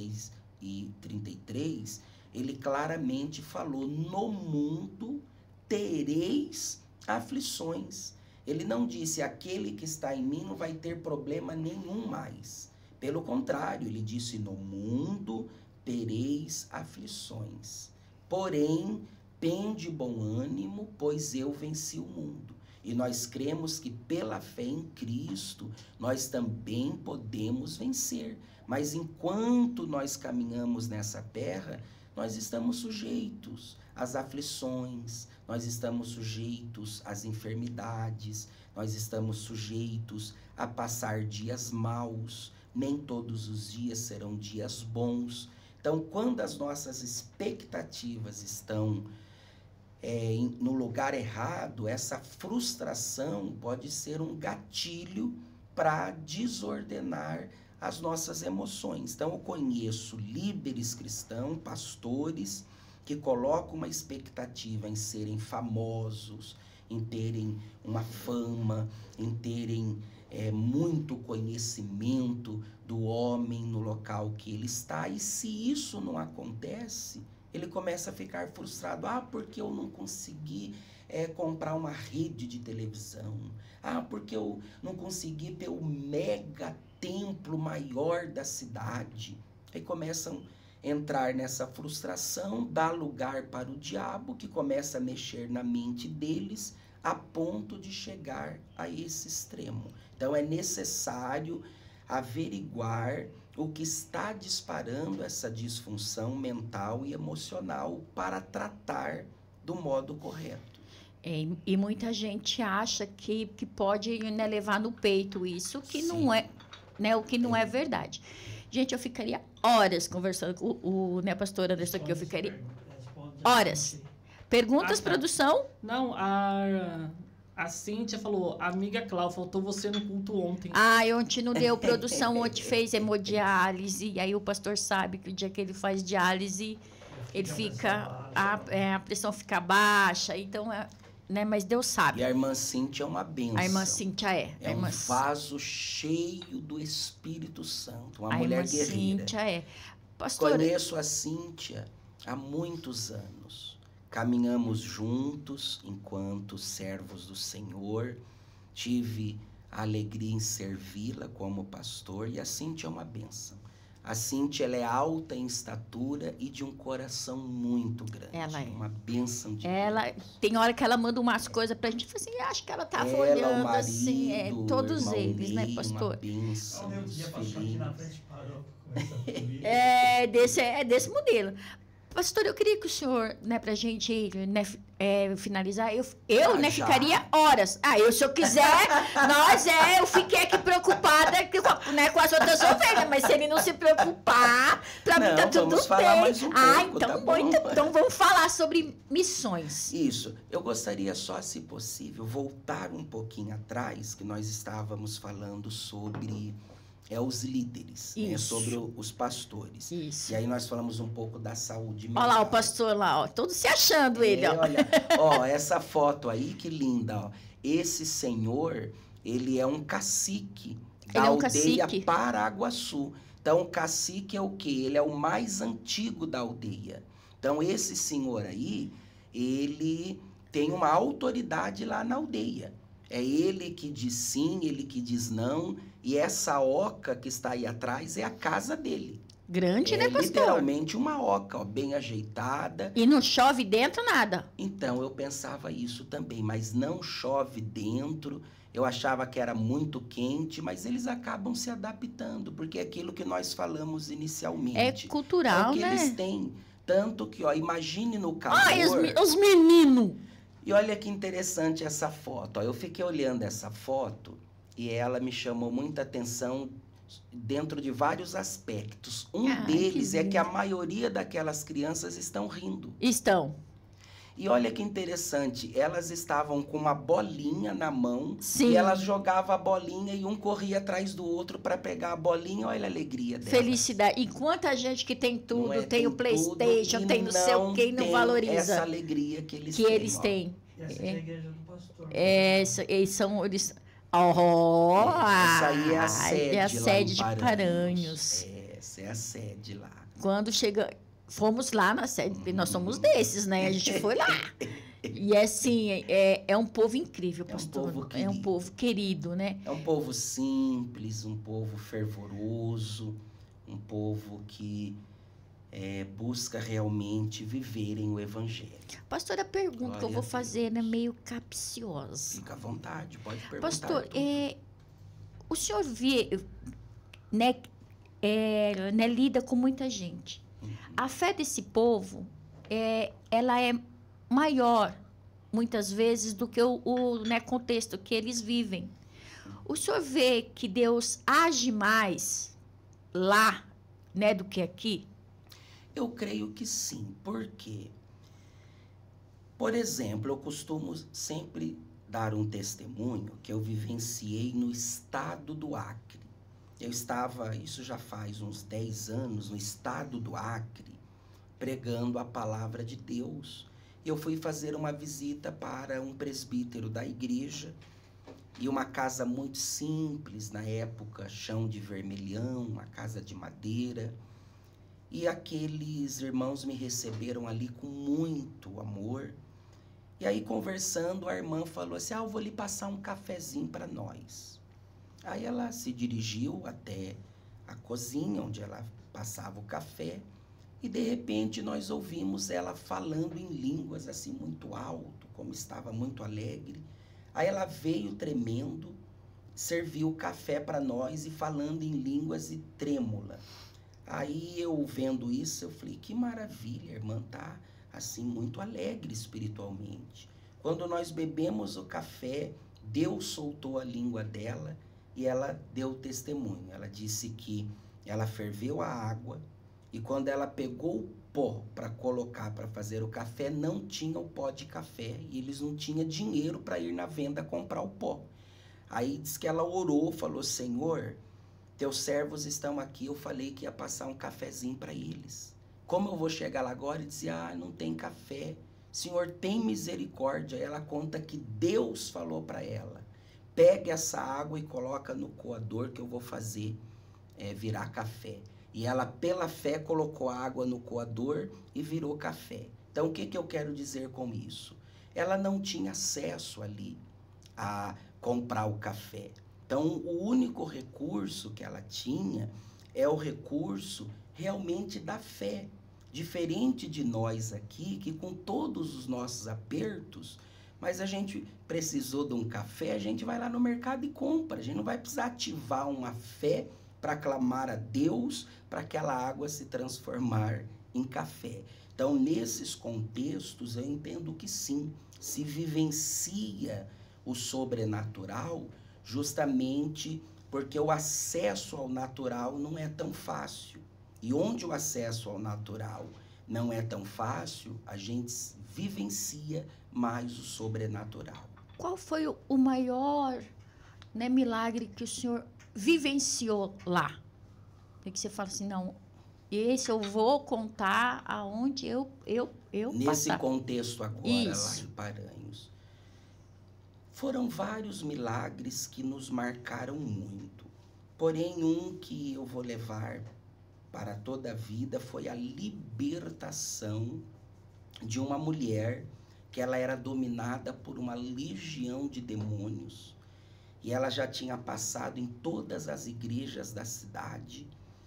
16:33, ele claramente falou: no mundo tereis aflições. Ele não disse, aquele que está em mim não vai ter problema nenhum mais. Pelo contrário, ele disse, no mundo tereis aflições. Porém, tende bom ânimo, pois eu venci o mundo. E nós cremos que pela fé em Cristo, nós também podemos vencer. Mas enquanto nós caminhamos nessa terra, nós estamos sujeitos às aflições, nós estamos sujeitos às enfermidades, nós estamos sujeitos a passar dias maus, nem todos os dias serão dias bons. Então, quando as nossas expectativas estão no lugar errado, essa frustração pode ser um gatilho para desordenar as nossas emoções. Então, eu conheço líderes cristãos, pastores, que colocam uma expectativa em serem famosos, em terem uma fama, em terem muito conhecimento do homem no local que ele está. E se isso não acontece, ele começa a ficar frustrado. Porque eu não consegui comprar uma rede de televisão. Porque eu não consegui ter o mega templo maior da cidade. Aí começam a entrar nessa frustração, dá lugar para o diabo, que começa a mexer na mente deles, a ponto de chegar a esse extremo. Então é necessário averiguar o que está disparando essa disfunção mental e emocional para tratar do modo correto. E muita gente acha que pode levar no peito isso, que não é, o que não é verdade. Gente, eu ficaria horas conversando com o pastor Anderson aqui, eu ficaria horas. Perguntas, produção? Não, a Cíntia falou, amiga Cláudia, faltou você no culto ontem. Ontem não deu produção, ontem fez hemodiálise, e aí o pastor sabe que o dia que ele faz diálise, ele fica, a pressão fica baixa, então, mas Deus sabe. E a irmã Cíntia é uma bênção. A irmã Cíntia é um vaso cheio do Espírito Santo, uma mulher guerreira. A irmã Cíntia Pastor, conheço a Cíntia há muitos anos. Caminhamos juntos enquanto servos do Senhor. Tive a alegria em servi-la como pastor, e a Cíntia é uma bênção. A Cíntia, ela é alta em estatura e de um coração muito grande. Ela é uma bênção de Deus. Tem hora que ela manda umas coisas pra gente, assim, acho que ela estava olhando, o marido, assim, todos eles, Ney, pastor? Uma bênção, desse modelo. Pastor, eu queria que o senhor, pra gente finalizar, eu ficaria horas. Se eu quiser, eu fiquei aqui preocupada com as outras ovelhas, mas se ele não se preocupar, para mim tá tudo bem. Falar mais um pouco, então vamos falar sobre missões. Isso, eu gostaria só, se possível, voltar um pouquinho atrás, que nós estávamos falando sobre... os líderes, sobre os pastores. Isso. E aí nós falamos um pouco da saúde mental. Olha lá o pastor lá, todo se achando ele. Olha, essa foto aí, que linda. Esse senhor, ele é um cacique da aldeia Paraguaçu. Então, o cacique é o quê? Ele é o mais antigo da aldeia. Então, esse senhor aí, ele tem uma autoridade lá na aldeia. É ele que diz sim, ele que diz não. E essa oca que está aí atrás é a casa dele. Grande, né, pastor? Literalmente uma oca, ó, bem ajeitada. E não chove dentro nada. Então, eu pensava isso também, mas não chove dentro. Eu achava que era muito quente, mas eles acabam se adaptando, porque é aquilo que nós falamos inicialmente. É cultural, é o que né? eles têm. Tanto que, ó, imagine no calor... Ai, os meninos! E olha que interessante essa foto. Ó, eu fiquei olhando essa foto e ela me chamou muita atenção dentro de vários aspectos. Deles é que a maioria daquelas crianças estão rindo. Estão. E olha que interessante, elas estavam com uma bolinha na mão. Sim. E elas jogavam a bolinha e um corria atrás do outro para pegar a bolinha. Olha a alegria delas. Felicidade. Enquanto a gente que tem tudo, tem o PlayStation, tem não sei o que, e não valoriza. Essa alegria que eles têm. E essa é a igreja do pastor. Eles são... essa aí é a sede, é a sede de Paranhos. Paranhos. Essa é a sede lá. Quando chega... Fomos lá na sede, nós somos desses, né? A gente foi lá. E assim, é um povo incrível, pastor. É um povo querido, né? É um povo simples, um povo fervoroso, um povo que busca realmente viverem o evangelho. Pastor, a pergunta que eu vou fazer é meio capciosa. Fica à vontade, pode perguntar. Pastor, o senhor vê, né, lida com muita gente. A fé desse povo, ela é maior, muitas vezes, do que o contexto que eles vivem. O senhor vê que Deus age mais lá, né, do que aqui? Eu creio que sim. Por quê? Por exemplo, eu costumo sempre dar um testemunho que eu vivenciei no estado do Acre. Eu estava, isso já faz uns 10 anos, no estado do Acre, pregando a palavra de Deus. Eu fui fazer uma visita para um presbítero da igreja, e uma casa muito simples, na época, chão de vermelhão, uma casa de madeira. E aqueles irmãos me receberam ali com muito amor. E aí, conversando, a irmã falou assim, eu vou lhe passar um cafezinho para nós. Aí ela se dirigiu até a cozinha, onde ela passava o café, e de repente nós ouvimos ela falando em línguas assim muito alto, como estava muito alegre. Aí ela veio tremendo, serviu o café para nós e falando em línguas e trêmula. Aí eu vendo isso, eu falei, que maravilha, a irmã tá assim muito alegre espiritualmente. Quando nós bebemos o café, Deus soltou a língua dela e ela deu testemunho. Ela disse que ela ferveu a água e quando ela pegou o pó para colocar para fazer o café, não tinha o pó de café e eles não tinham dinheiro para ir na venda comprar o pó. Aí diz que ela orou, falou, Senhor, teus servos estão aqui, eu falei que ia passar um cafezinho para eles. Como eu vou chegar lá agora e dizer, não tem café, Senhor, tem misericórdia. Ela conta que Deus falou para ela, pegue essa água e coloca no coador que eu vou fazer virar café. E ela, pela fé, colocou a água no coador e virou café. Então, o que eu quero dizer com isso? Ela não tinha acesso ali a comprar o café. Então, o único recurso que ela tinha é o recurso realmente da fé. Diferente de nós aqui, que com todos os nossos apertos, mas a gente precisou de um café, a gente vai lá no mercado e compra. A gente não vai precisar ativar uma fé para clamar a Deus para aquela água se transformar em café. Então, nesses contextos, eu entendo que sim, se vivencia o sobrenatural, justamente porque o acesso ao natural não é tão fácil. E onde o acesso ao natural não é tão fácil, a gente vivencia mais o sobrenatural. Qual foi o maior, milagre que o senhor vivenciou lá? Que você fala assim, não, esse eu vou contar aonde eu nesse passar. Contexto agora, Isso. lá em Paranhos. Foram vários milagres que nos marcaram muito. Porém, um que eu vou levar para toda a vida foi a libertação de uma mulher que ela era dominada por uma legião de demônios. E ela já tinha passado em todas as igrejas da cidade.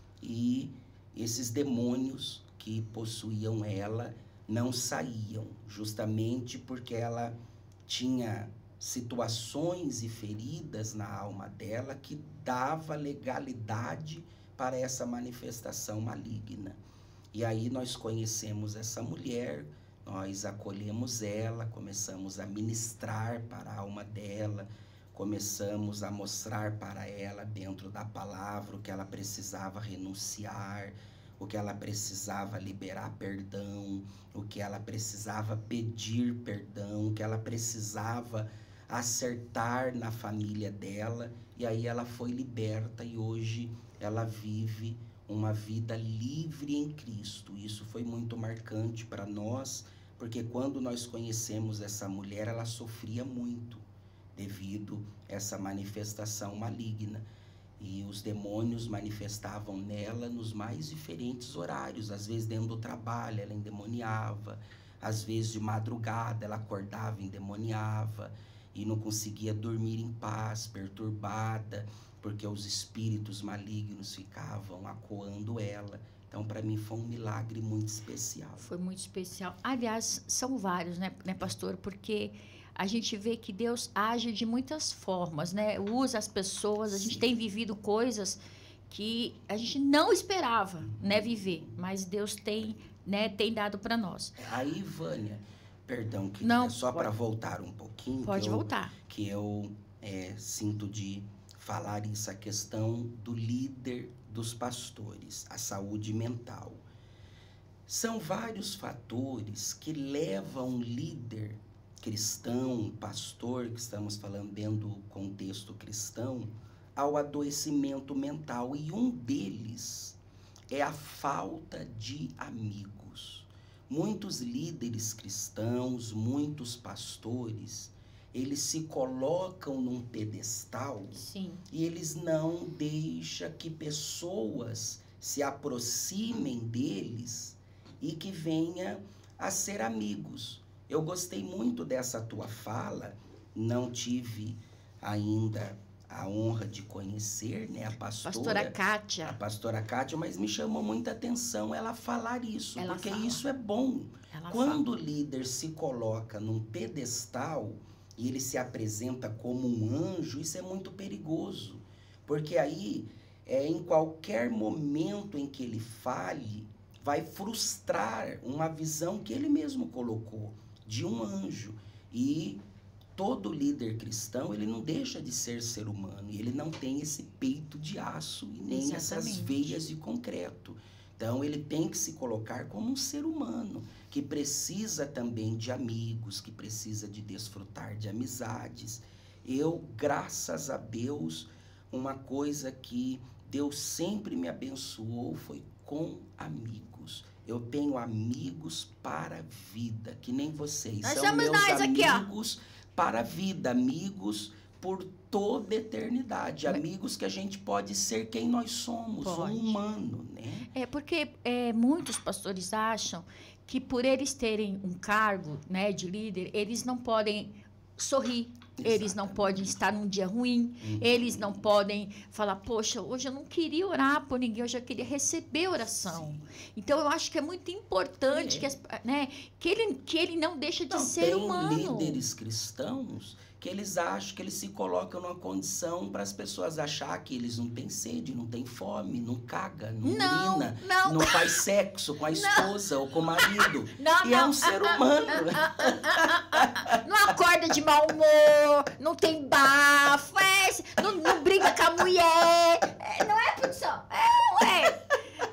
E esses demônios que possuíam ela não saíam, justamente porque ela tinha situações e feridas na alma dela que dava legalidade para essa manifestação maligna. E aí nós conhecemos essa mulher, nós acolhemos ela, começamos a ministrar para a alma dela, começamos a mostrar para ela, dentro da palavra, o que ela precisava renunciar, o que ela precisava liberar perdão, o que ela precisava pedir perdão, o que ela precisava acertar na família dela. E aí ela foi liberta e hoje ela vive uma vida livre em Cristo. Isso foi muito marcante para nós, porque quando nós conhecemos essa mulher, ela sofria muito devido a essa manifestação maligna. E os demônios manifestavam nela nos mais diferentes horários. Às vezes dentro do trabalho ela endemoniava, às vezes de madrugada ela acordava e endemoniava, e não conseguia dormir em paz, perturbada, porque os espíritos malignos ficavam acuando ela. Então, para mim, foi um milagre muito especial. Foi muito especial. Aliás, são vários, né, pastor? Porque a gente vê que Deus age de muitas formas, né? Usa as pessoas. A gente tem vivido coisas que a gente não esperava, né, viver. Mas Deus tem, né, tem dado para nós. Aí, Vânia, perdão, querida, não, só para voltar um pouquinho. Pode voltar. Que eu sinto de falar isso, a questão do líder dos pastores, a saúde mental. São vários fatores que levam um líder cristão, um pastor, que estamos falando dentro do contexto cristão, ao adoecimento mental. E um deles é a falta de amigos. Muitos líderes cristãos, muitos pastores, eles se colocam num pedestal. Sim. E eles não deixam que pessoas se aproximem deles e que venham a ser amigos. Eu gostei muito dessa tua fala, não tive ainda a honra de conhecer, né, a pastora Kátia. A pastora Kátia, mas me chamou muita atenção ela falar isso, porque isso é bom. Quando o líder se coloca num pedestal e ele se apresenta como um anjo, isso é muito perigoso, porque aí, em qualquer momento em que ele fale, vai frustrar uma visão que ele mesmo colocou de um anjo. E todo líder cristão, ele não deixa de ser humano, e ele não tem esse peito de aço e nem essas veias de concreto. Então, ele tem que se colocar como um ser humano, que precisa também de amigos, que precisa de desfrutar de amizades. Eu, graças a Deus, uma coisa que Deus sempre me abençoou foi com amigos. Eu tenho amigos para a vida, que nem vocês. Nós são somos meus nós amigos aqui, para a vida, amigos por toda eternidade, amigos que a gente pode ser quem nós somos, um humano, né? Porque muitos pastores acham que por eles terem um cargo, né, de líder, eles não podem sorrir. Exatamente. Eles não podem estar num dia ruim, eles não podem falar, poxa, hoje eu não queria orar por ninguém, hoje eu queria receber oração. Sim. Então, eu acho que é muito importante que ele não deixa de ser humano. Tem líderes cristãos que eles acham que eles se colocam numa condição para as pessoas achar que eles não têm sede, não têm fome, não caga, não urina, não faz sexo com a esposa ou com o marido. É um ser humano. Não acorda de mau humor, não tem bafo, não briga com a mulher. Não é, produção? Não é.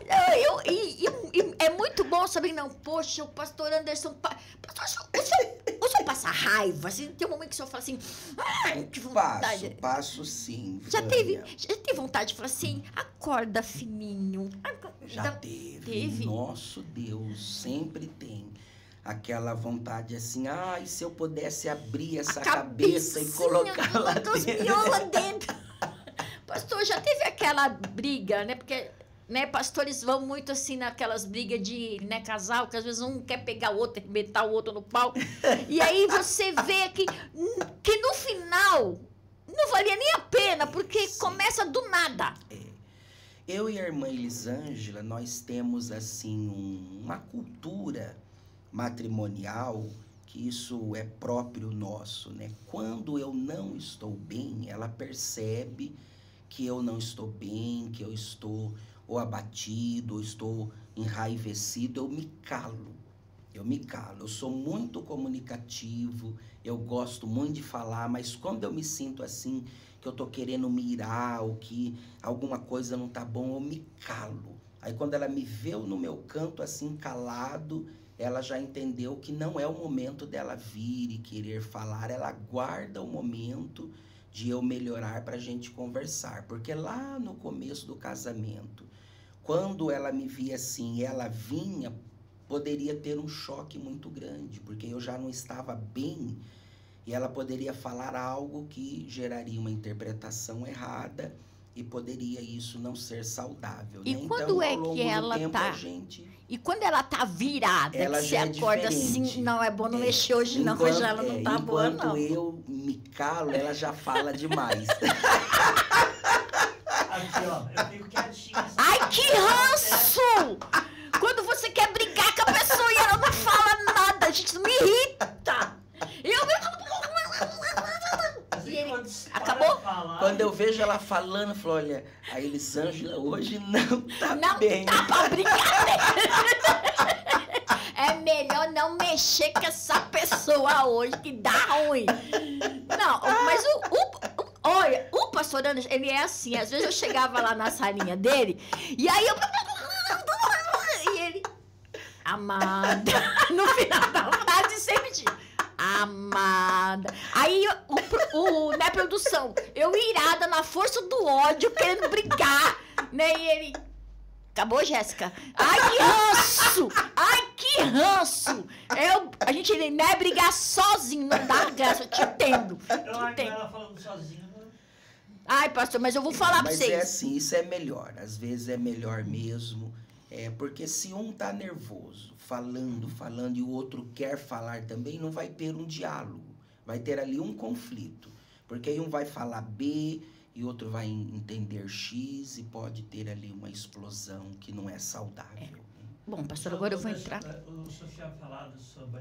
É muito bom saber, não, poxa, o pastor Anderson... Pastor, o senhor passa raiva? Assim, tem um momento que o senhor fala assim... que vontade. Passo sim. Já teve vontade de falar assim, acorda fininho. Já teve. Nosso Deus, sempre tem. Aquela vontade assim, se eu pudesse abrir essa cabeça e colocar lá dentro. Pastor, já teve aquela briga, né? Porque né, pastores vão muito assim naquelas brigas de, né, casal, que às vezes um quer pegar o outro, arrebentar o outro no pau. E aí você vê que no final não valia nem a pena, porque começa do nada. Eu e a irmã Elisângela, nós temos assim uma cultura matrimonial, que isso é próprio nosso, né? Quando eu não estou bem, ela percebe que eu não estou bem, que eu estou ou abatido, ou estou enraivecido, eu me calo. Eu sou muito comunicativo, eu gosto muito de falar, mas quando eu me sinto assim, que eu tô querendo me irar, ou que alguma coisa não tá bom, eu me calo. Aí quando ela me vê no meu canto assim, calado, ela já entendeu que não é o momento dela vir e querer falar, ela aguarda o momento de eu melhorar para a gente conversar. Porque lá no começo do casamento, quando ela me via assim, ela vinha, poderia ter um choque muito grande, porque eu já não estava bem e ela poderia falar algo que geraria uma interpretação errada e poderia isso não ser saudável. E né? Quando então, é que ela tá? E quando ela tá virada, ela que você acorda assim, não é bom não mexer hoje não, hoje ela não tá boa não. Enquanto eu me calo, ela já fala demais. Aqui, ó, eu fico quietinha. Ai, que ranço! Quando você quer brigar com a pessoa e ela não fala nada, a gente me irrita. Acabou? Quando eu vejo ela falando, eu falo, olha, a Elisângela hoje não tá bem. Não tá pra brincar. É melhor não mexer com essa pessoa hoje, que dá ruim. Não, mas olha, o pastor Anderson, ele é assim. Às vezes eu chegava lá na salinha dele, e aí eu... E ele... Amada. No final da frase sempre tinha... Amada. Aí, né, produção? Eu irada na força do ódio, querendo brigar, né? E ele... Acabou, Jéssica? Ai, que ranço! Ai, que ranço! A gente não é brigar sozinho, não dá graça, eu te entendo. Eu entendo. Ela falando sozinha. Ai, pastor, mas eu vou falar pra vocês. Mas é assim, isso é melhor. Às vezes é melhor mesmo. Porque se um tá nervoso, falando, e o outro quer falar também, não vai ter um diálogo. Vai ter ali um conflito. Porque aí um vai falar B e outro vai entender X e pode ter ali uma explosão que não é saudável. Bom, pastor, agora eu vou entrar. O senhor tinha falado sobre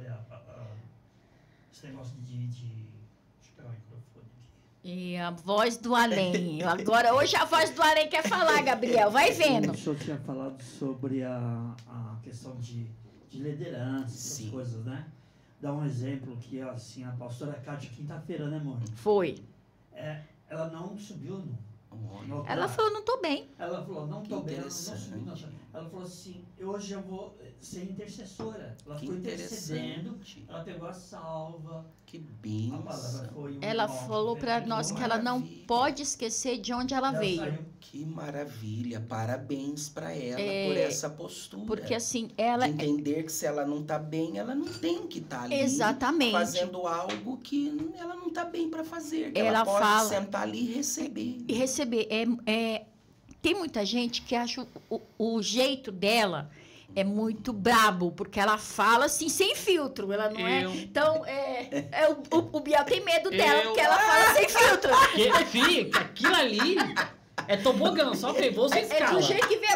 esse negócio de... Deixa eu pegar o microfone aqui. E a voz do além. Agora, hoje a voz do além quer falar, Gabriel. Vai vendo. O senhor tinha falado sobre a questão de liderança, essas coisas, né? Dá um exemplo que, assim, a pastora Cátia, quinta-feira, né, amor? Foi. Ela não subiu no Ela falou, não tô bem. Ela falou, não tô bem, ela não subiu. Não. Ela falou assim, hoje eu vou ser intercessora. Ela ficou intercedendo, ela pegou a salva. Que bênção. Ela falou para nós que ela não pode esquecer de onde ela veio. Que maravilha, parabéns para ela por essa postura. Porque assim, ela... De entender que se ela não tá bem, ela não tem que estar ali. Exatamente. Fazendo algo que ela não tá bem para fazer. Que ela pode fala, sentar ali e receber. E receber. Tem muita gente que acha o jeito dela é muito brabo, porque ela fala assim, sem filtro. Ela não é... Então, o Biel tem medo dela, porque ela fala sem filtro. Filha, aquilo ali é tobogã, só que você escala. É do jeito que vem...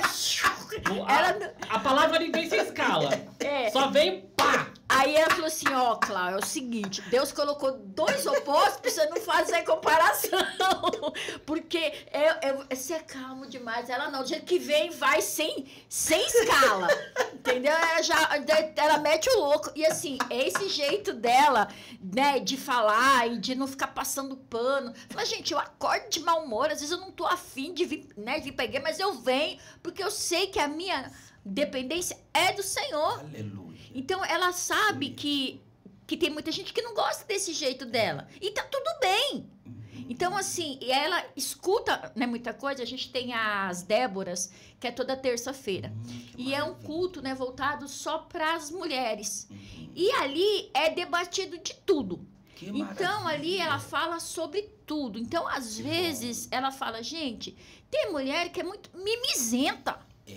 A palavra ninguém se escala. Só vem pá. Aí ela falou assim, Cláudia, é o seguinte, Deus colocou dois opostos pra você não fazer comparação. Porque você é calmo demais. Ela não, do jeito que vem, vai sem escala. Entendeu? Ela mete o louco. E assim, esse jeito dela, né, de falar e de não ficar passando pano. Fala, gente, eu acordo de mau humor, às vezes eu não tô afim de vir, né, de pegar, mas eu venho, porque eu sei que a minha dependência é do Senhor. Aleluia. Então, ela sabe que tem muita gente que não gosta desse jeito dela. E tá tudo bem. Então, assim, ela escuta, né, muita coisa. A gente tem as Déboras, que é toda terça-feira. E é um culto, né, voltado só para as mulheres. E ali é debatido de tudo. Então, ali ela fala sobre tudo. Então, às vezes, ela fala, gente, tem mulher que é muito mimizenta.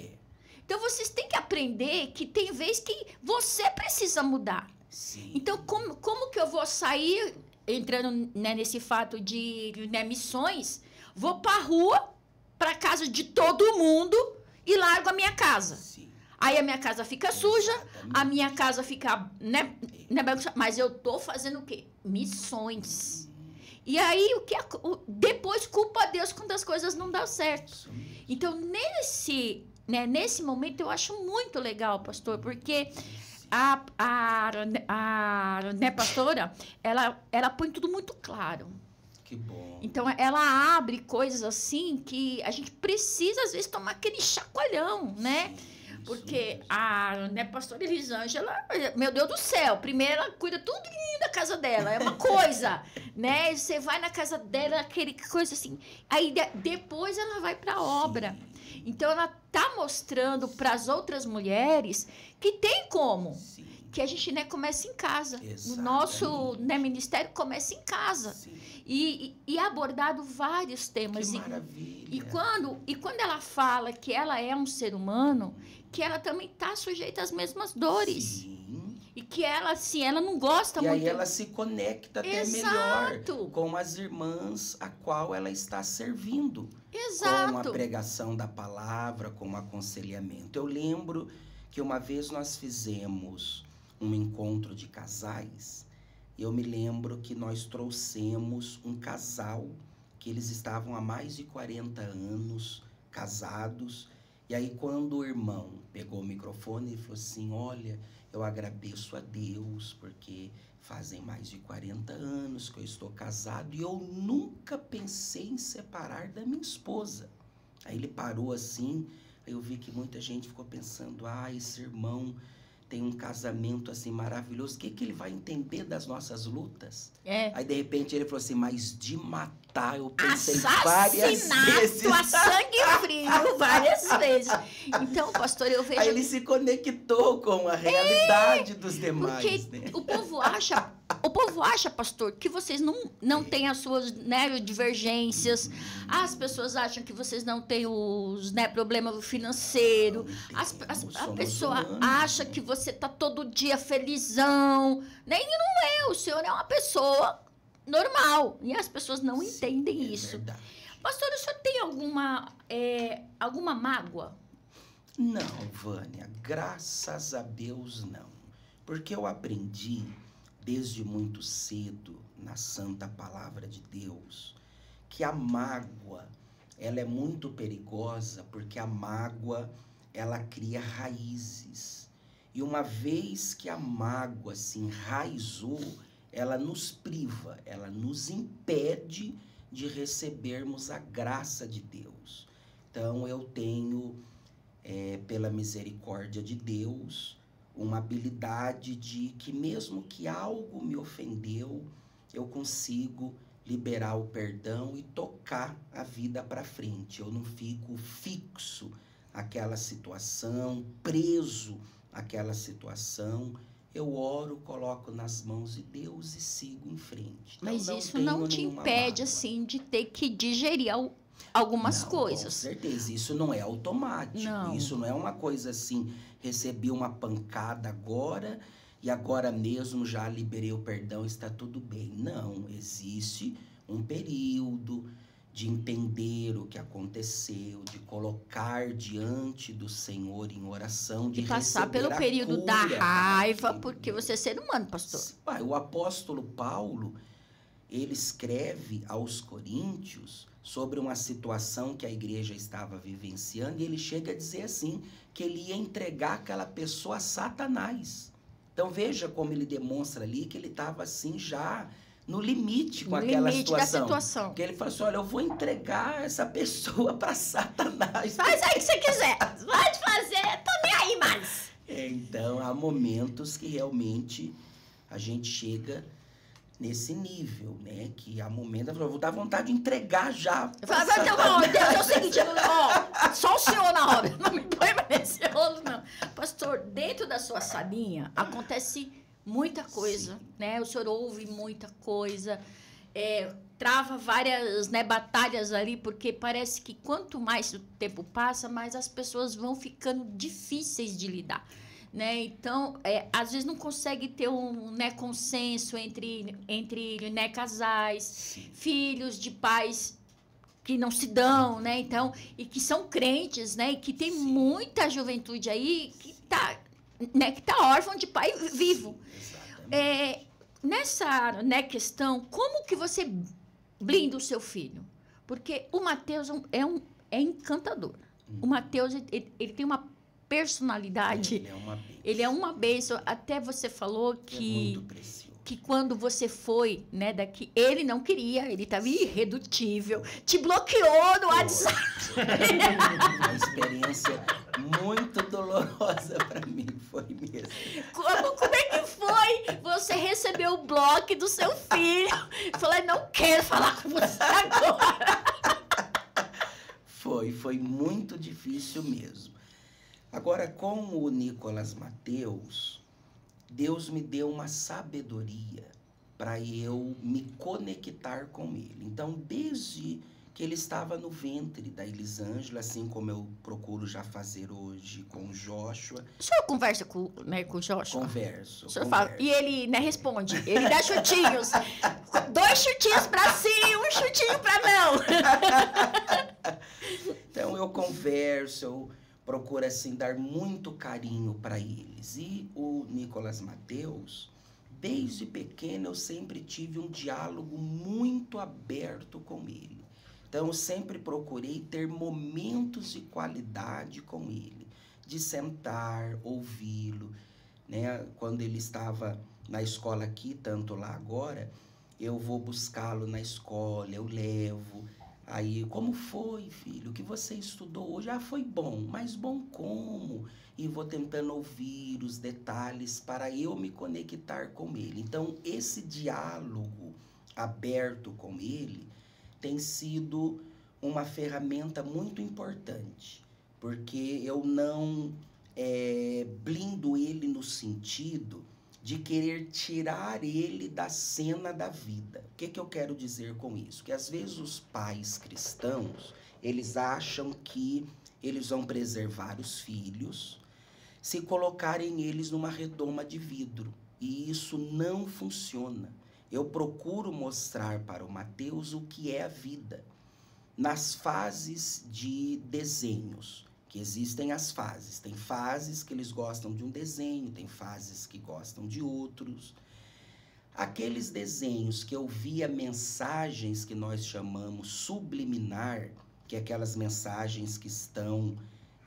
Então, vocês têm que aprender que tem vez que você precisa mudar. Sim. Então, como que eu vou sair, entrando, né, nesse fato de, né, missões, vou para a rua, para casa de todo mundo e largo a minha casa. Sim. Aí a minha casa fica suja, a minha casa fica, né, mas eu tô fazendo o quê? Missões. E aí, depois culpa a Deus quando as coisas não dão certo. Então, nesse momento, eu acho muito legal, pastor, porque né, pastora, ela põe tudo muito claro. Que bom. Então, ela abre coisas assim que a gente precisa, às vezes, tomar aquele chacoalhão, né? Porque né, pastora Elisângela, meu Deus do céu, primeiro ela cuida tudo da casa dela, é uma coisa, né? Você vai na casa dela, aquele coisa assim. Aí depois ela vai para a obra. Então ela tá mostrando para as outras mulheres que tem como. Sim. Que a gente, né, começa em casa. Exatamente. O nosso, né, ministério começa em casa. E abordado vários temas. Que maravilha. E quando ela fala que ela é um ser humano, que ela também está sujeita às mesmas dores. Sim. E que ela, assim, ela não gosta muito... E aí ela se conecta até melhor com as irmãs a qual ela está servindo. Exato. Com a pregação da palavra, com o aconselhamento. Eu lembro que uma vez nós fizemos um encontro de casais, e eu me lembro que nós trouxemos um casal, que eles estavam há mais de 40 anos casados, e aí quando o irmão pegou o microfone e falou assim, olha, eu agradeço a Deus, porque fazem mais de 40 anos que eu estou casado, e eu nunca pensei em separar da minha esposa. Aí ele parou assim, aí eu vi que muita gente ficou pensando, esse irmão tem um casamento assim maravilhoso, o que ele vai entender das nossas lutas? Aí de repente ele falou assim, mas de matar eu pensei várias vezes. A sangue frio várias vezes. Então, pastor, eu vejo... Aí ele se conectou com a realidade dos demais. Porque né? o povo acha, pastor, que vocês não têm as suas, né, divergências. As pessoas acham que vocês não têm os, né, problema financeiro. A pessoa acha que você tá todo dia felizão. Nem não é. O senhor é uma pessoa normal. E as pessoas não entendem isso. Verdade. Pastor, o senhor tem alguma mágoa? Não, Vânia. Graças a Deus, não. Porque eu aprendi desde muito cedo, na santa palavra de Deus, que a mágoa, ela é muito perigosa, porque a mágoa, ela cria raízes. E uma vez que a mágoa se enraizou, ela nos priva, ela nos impede de recebermos a graça de Deus. Então, eu tenho, pela misericórdia de Deus, uma habilidade de que mesmo que algo me ofendeu, eu consigo liberar o perdão e tocar a vida para frente. Eu não fico fixo àquela situação, preso àquela situação. Eu oro, coloco nas mãos de Deus e sigo em frente. Então, mas isso não te impede, assim, de ter que digerir algumas coisas. Com certeza, isso não é automático. Não. Isso não é uma coisa assim, recebi uma pancada agora e agora mesmo já liberei o perdão, está tudo bem. Não, existe um período de entender o que aconteceu, de colocar diante do Senhor em oração, de passar pelo período da raiva, porque você é ser humano, pastor. O apóstolo Paulo, ele escreve aos Coríntios sobre uma situação que a igreja estava vivenciando, e ele chega a dizer assim, que ele ia entregar aquela pessoa a Satanás. Então veja como ele demonstra ali que ele estava assim já no limite com aquela situação. Porque ele fala assim, olha, eu vou entregar essa pessoa para Satanás. Faz aí o que você quiser, pode fazer, tô nem aí mais. Então há momentos que realmente a gente chega nesse nível, né? Que há momentos, eu vou dar vontade de entregar já. Deus, é o seguinte, só o senhor na obra, não me põe mais nesse rolo, não. Pastor, dentro da sua salinha acontece muita coisa, né? O senhor ouve muita coisa. trava várias, né, batalhas ali, porque parece que quanto mais o tempo passa, mais as pessoas vão ficando difíceis de lidar. Né? Então, às vezes não consegue ter um, né, consenso entre né, casais, Sim. filhos de pais que não se dão, né? Então, e que são crentes, né? E que tem Sim. muita juventude aí que está, né, órfão de pai vivo. Nessa, né, questão, como que você blinda o seu filho? Porque o Mateus é encantador. O Mateus, ele tem uma personalidade. Ele é uma bênção. Até você falou que quando você foi, né, daqui, ele não queria, ele estava irredutível, te bloqueou no WhatsApp. Uma experiência muito dolorosa para mim, foi mesmo. Como é que foi? Você recebeu o bloco do seu filho. Falei, não quero falar com você agora. Foi muito difícil mesmo. Agora, com o Nicolas Mateus, Deus me deu uma sabedoria para eu me conectar com ele. Então, desde que ele estava no ventre da Elisângela, assim como eu procuro já fazer hoje com o Joshua. O senhor conversa com o Joshua? Converso. O senhor fala, e ele, né, responde, ele dá chutinhos. 2 chutinhos para sim, 1 chutinho para não. Então, eu converso, eu procura, assim, dar muito carinho para eles. E o Nicolas Mateus, desde pequeno, eu sempre tive um diálogo muito aberto com ele. Então, eu sempre procurei ter momentos de qualidade com ele, de sentar, ouvi-lo, né? Quando ele estava na escola aqui, tanto lá agora, eu vou buscá-lo na escola, eu levo. Aí, como foi, filho? O que você estudou hoje? Ah, foi bom, mas bom como? E vou tentando ouvir os detalhes para eu me conectar com ele. Então, esse diálogo aberto com ele tem sido uma ferramenta muito importante, porque eu não blindo ele no sentido de querer tirar ele da cena da vida. O que eu quero dizer com isso? Que às vezes os pais cristãos, eles acham que eles vão preservar os filhos se colocarem eles numa redoma de vidro. E isso não funciona. Eu procuro mostrar para o Mateus o que é a vida. Nas fases de desenhos, que existem as fases. Tem fases que eles gostam de um desenho, tem fases que gostam de outros. Aqueles desenhos que eu via mensagens que nós chamamos subliminar, que é aquelas mensagens que estão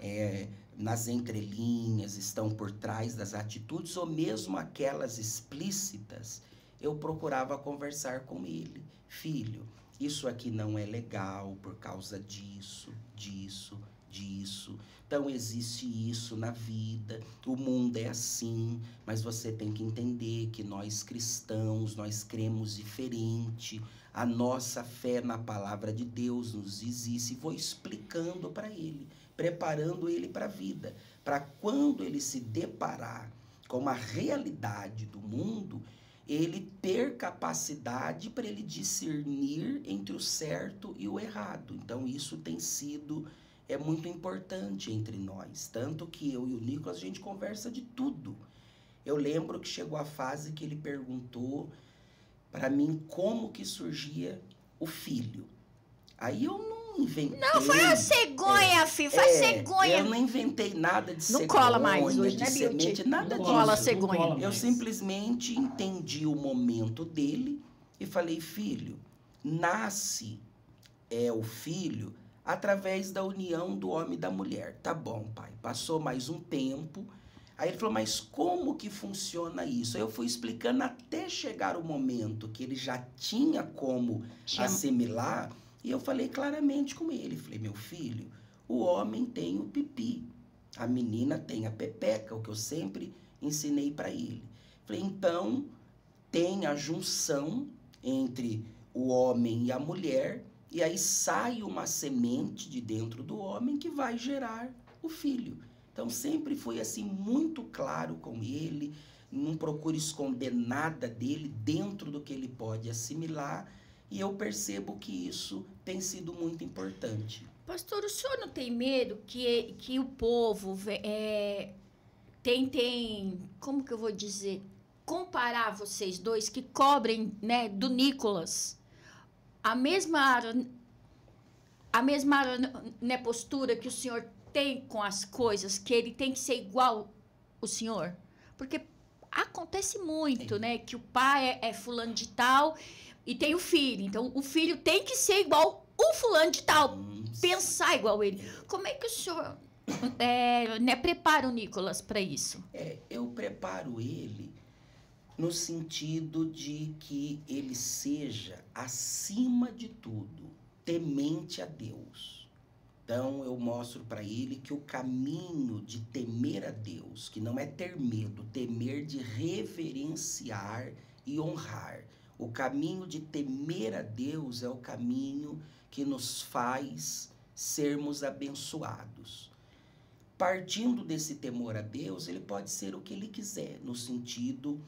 nas entrelinhas, estão por trás das atitudes, ou mesmo aquelas explícitas, eu procurava conversar com ele. Filho, isso aqui não é legal por causa disso, disso. Então, existe isso na vida, o mundo é assim, mas você tem que entender que nós cristãos, nós cremos diferente, a nossa fé na palavra de Deus nos existe. E vou explicando para ele, preparando ele para a vida, para quando ele se deparar com a realidade do mundo, ele ter capacidade para ele discernir entre o certo e o errado. Então, isso tem sido muito importante entre nós. Tanto que eu e o Nicolas, a gente conversa de tudo. Eu lembro que chegou a fase que ele perguntou para mim como que surgia o filho. Aí eu não inventei. Não, foi a cegonha, filho, foi a cegonha. Eu não inventei nada de não cegonha, cola mais hoje, de né, semente, nada não disso. Cola a cegonha. Não cola eu mais. simplesmente entendi o momento dele e falei, filho, nasce o filho através da união do homem e da mulher. Tá bom, pai. Passou mais um tempo. Aí ele falou, mas como que funciona isso? Aí eu fui explicando até chegar o momento que ele já tinha como assimilar. E eu falei claramente com ele. Falei, meu filho, o homem tem o pipi. A menina tem a pepeca, o que eu sempre ensinei para ele. Falei, então, tem a junção entre o homem e a mulher, e aí sai uma semente de dentro do homem que vai gerar o filho. Então, sempre fui assim muito claro com ele, não procuro esconder nada dele dentro do que ele pode assimilar, E eu percebo que isso tem sido muito importante. Pastor, o senhor não tem medo que o povo tentem, como que eu vou dizer, comparar vocês dois, que cobrem, né, do Nicolas a mesma né, postura que o senhor tem com as coisas, que ele tem que ser igual o senhor? Porque acontece muito, né, que o pai é fulano de tal e tem o filho. Então, o filho tem que ser igual o fulano de tal, pensar igual ele. Como é que o senhor né, prepara o Nicolas para isso? Eu preparo ele no sentido de que ele seja, acima de tudo, temente a Deus. Então, eu mostro para ele que o caminho de temer a Deus, que não é ter medo, temer de reverenciar e honrar. O caminho de temer a Deus é o caminho que nos faz sermos abençoados. Partindo desse temor a Deus, ele pode ser o que ele quiser, no sentido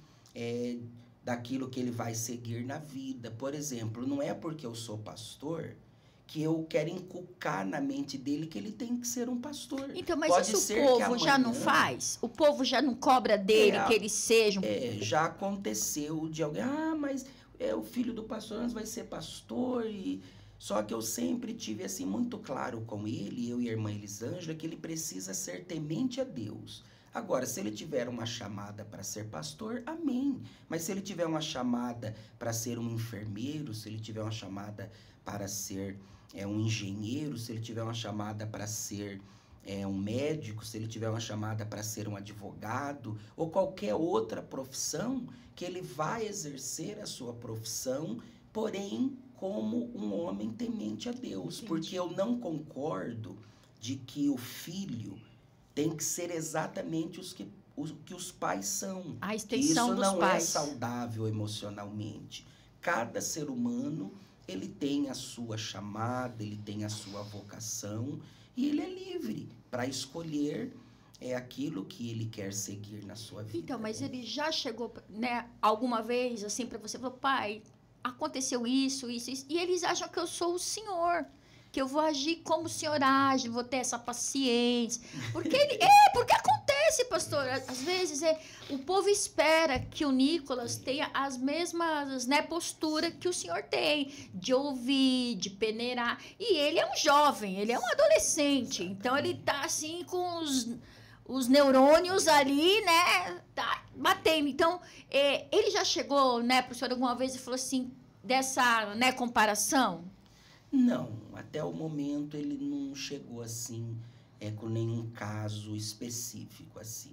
daquilo que ele vai seguir na vida. Por exemplo, não é porque eu sou pastor que eu quero inculcar na mente dele que ele tem que ser um pastor. Então, mas pode isso o povo amanhã, já não faz? O povo já não cobra dele que ele seja um... já aconteceu de alguém, mas o filho do pastor vai ser pastor. Só que eu sempre tive assim muito claro com ele, eu e a irmã Elisângela, que ele precisa ser temente a Deus. Agora, se ele tiver uma chamada para ser pastor, amém. Mas se ele tiver uma chamada para ser um enfermeiro, se ele tiver uma chamada para ser um engenheiro, se ele tiver uma chamada para ser um médico, se ele tiver uma chamada para ser um advogado, ou qualquer outra profissão, que ele vai exercer a sua profissão, porém como um homem temente a Deus. Entendi. Porque eu não concordo de que o filho tem que ser exatamente o que os pais são. A extensão dos pais. Isso não é saudável emocionalmente. Cada ser humano, ele tem a sua chamada, ele tem a sua vocação, e ele é livre para escolher aquilo que ele quer seguir na sua vida. Então, mas ele já chegou, né, alguma vez, assim, para você, falou, pai, aconteceu isso, isso, isso, e eles acham que eu sou o senhor, que eu vou agir como o senhor age, vou ter essa paciência. Porque porque acontece, pastor. Às vezes o povo espera que o Nicolas tenha as mesmas, né, posturas que o senhor tem, de ouvir, de peneirar. E ele é um jovem, ele é um adolescente. Então ele tá assim com os neurônios ali, né, tá batendo. Então, ele já chegou, né, pro senhor alguma vez e falou assim, dessa, né, comparação? Não, até o momento ele não chegou assim, com nenhum caso específico assim.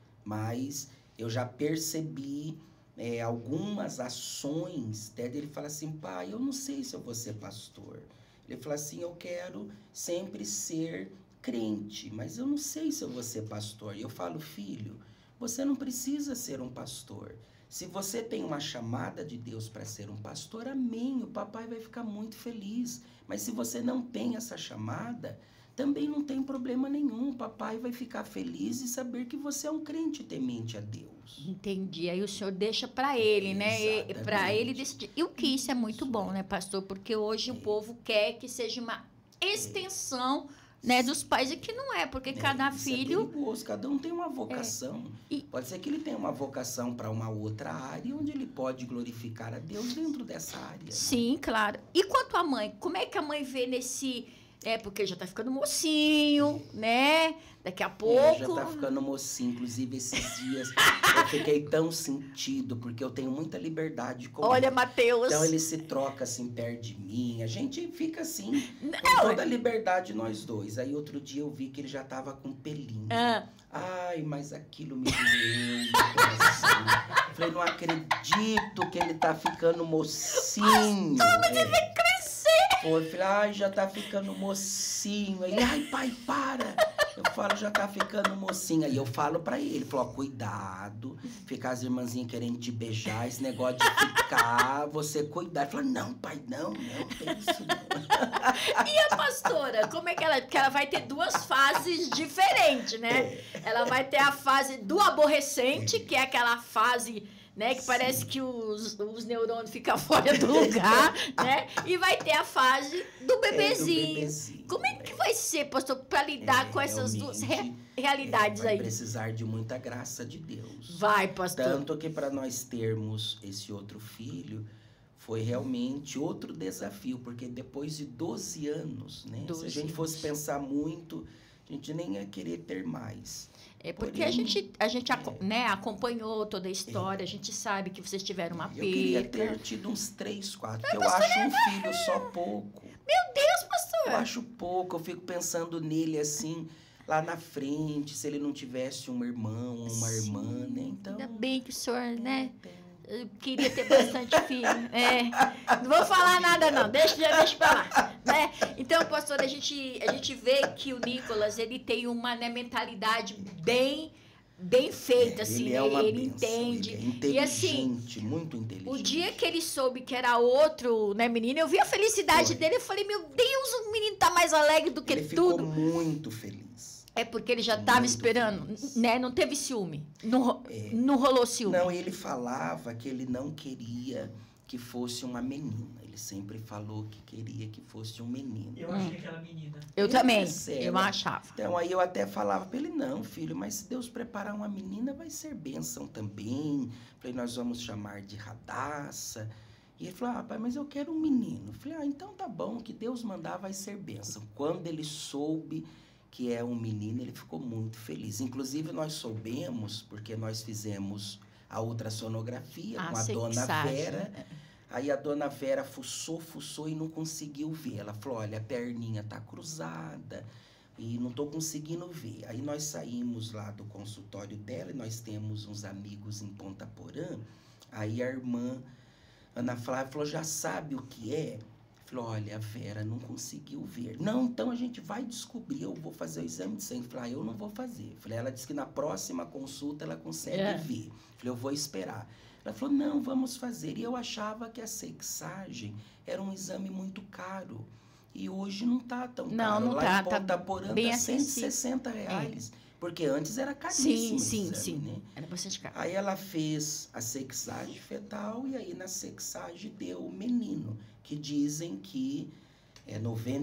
Mas eu já percebi algumas ações até dele falar assim, pai, eu não sei se eu vou ser pastor. Ele fala assim, eu quero sempre ser crente, mas eu não sei se eu vou ser pastor. E eu falo, filho, você não precisa ser um pastor. Se você tem uma chamada de Deus para ser um pastor, amém, o papai vai ficar muito feliz. Mas se você não tem essa chamada, também não tem problema nenhum. O papai vai ficar feliz e saber que você é um crente temente a Deus. Entendi. Aí o senhor deixa para ele, né? Para ele decidir. E o que isso é muito bom, né, pastor? Porque hoje o povo quer que seja uma extensão, né, dos pais, e que não é, porque cada filho... É perigoso, cada um tem uma vocação. Pode ser que ele tenha uma vocação para uma outra área, onde ele pode glorificar a Deus dentro dessa área. Sim, né? Claro. E quanto à mãe, como é que a mãe vê nesse... porque já tá ficando mocinho, né? Daqui a pouco... Já tá ficando mocinho. Inclusive, esses dias eu fiquei tão sentido, porque eu tenho muita liberdade com Olha, ele. Mateus... Então, ele se troca assim perto de mim. A gente fica assim, com toda a liberdade nós dois. Aí, outro dia, eu vi que ele já tava com pelinho. Ai, mas aquilo me doeu no coração. Falei, não acredito que ele tá ficando mocinho. Mas ele vai crescer! Eu falei, ai, já tá ficando mocinho. Ele, ai, pai, para. Eu falo, já tá ficando mocinho. Aí eu falo pra ele, falou, cuidado, ficar as irmãzinhas querendo te beijar, esse negócio de ficar, você cuidar. Ele falou, não, pai, não tem isso não. E a pastora, como é que ela vai ter duas fases diferentes, né? Ela vai ter a fase do aborrecente, que é aquela fase, né? Que parece que os neurônios ficam fora do lugar, né? E vai ter a fase do bebezinho. Como é que vai ser, pastor, para lidar com essas duas realidades aí? Vai precisar de muita graça de Deus. Vai, pastor. Tanto que para nós termos esse outro filho, foi realmente outro desafio, porque depois de 12 anos, né? Se a gente fosse pensar muito, a gente nem ia querer ter mais. Porque a gente né, acompanhou toda a história, a gente sabe que vocês tiveram uma perda. Eu queria ter tido uns 3, 4, porque eu acho um filho só pouco. Meu Deus, pastor! Eu acho pouco, eu fico pensando nele assim, lá na frente, se ele não tivesse um irmão, uma irmã, né? Então, ainda bem que o senhor, né? Eu queria ter bastante filho. Não vou falar nada, não. Deixa pra lá. Né? Então, pastor, a gente vê que o Nicolas, ele tem uma, né, mentalidade bem feita, assim. Ele é uma ele benção, entende. Ele é inteligente, e, assim, muito inteligente. O dia que ele soube que era outro, né, menino, eu vi a felicidade dele. Eu falei, meu Deus, o menino tá mais alegre do que tudo. Ele ficou muito feliz. Porque ele já estava esperando, né? Não teve ciúme. Não rolou ciúme. Não, ele falava que ele não queria que fosse uma menina. Ele sempre falou que queria que fosse um menino. Eu achei que era menina. Eu também, eu achava. Então, aí eu até falava para ele, não, filho, mas se Deus preparar uma menina, vai ser bênção também. Falei, nós vamos chamar de Radassa. E ele falou, pai, mas eu quero um menino. Falei, então tá bom, o que Deus mandar vai ser bênção. Quando ele soube que é um menino, ele ficou muito feliz. Inclusive, nós soubemos, porque nós fizemos a ultrassonografia com a dona Vera. Aí a dona Vera fuçou e não conseguiu ver. Ela falou, olha, a perninha tá cruzada e não tô conseguindo ver. Aí nós saímos lá do consultório dela e nós temos uns amigos em Ponta Porã. Aí a irmã Ana Flávia falou, já sabe o que é? Falou, olha, a Vera não conseguiu ver. Não, então a gente vai descobrir, eu vou fazer o exame de sangue. Falei, eu não vou fazer. Falei, ela disse que na próxima consulta ela consegue ver. Falei, eu vou esperar. Ela falou, não, vamos fazer. E eu achava que a sexagem era um exame muito caro. E hoje não tá tão caro. Não lá tá. Em Ponta Porã tá R$160. Porque antes era caríssimo. Sim. Né? Era bastante caro. Aí ela fez a sexagem fetal e aí na sexagem deu o menino, que dizem que é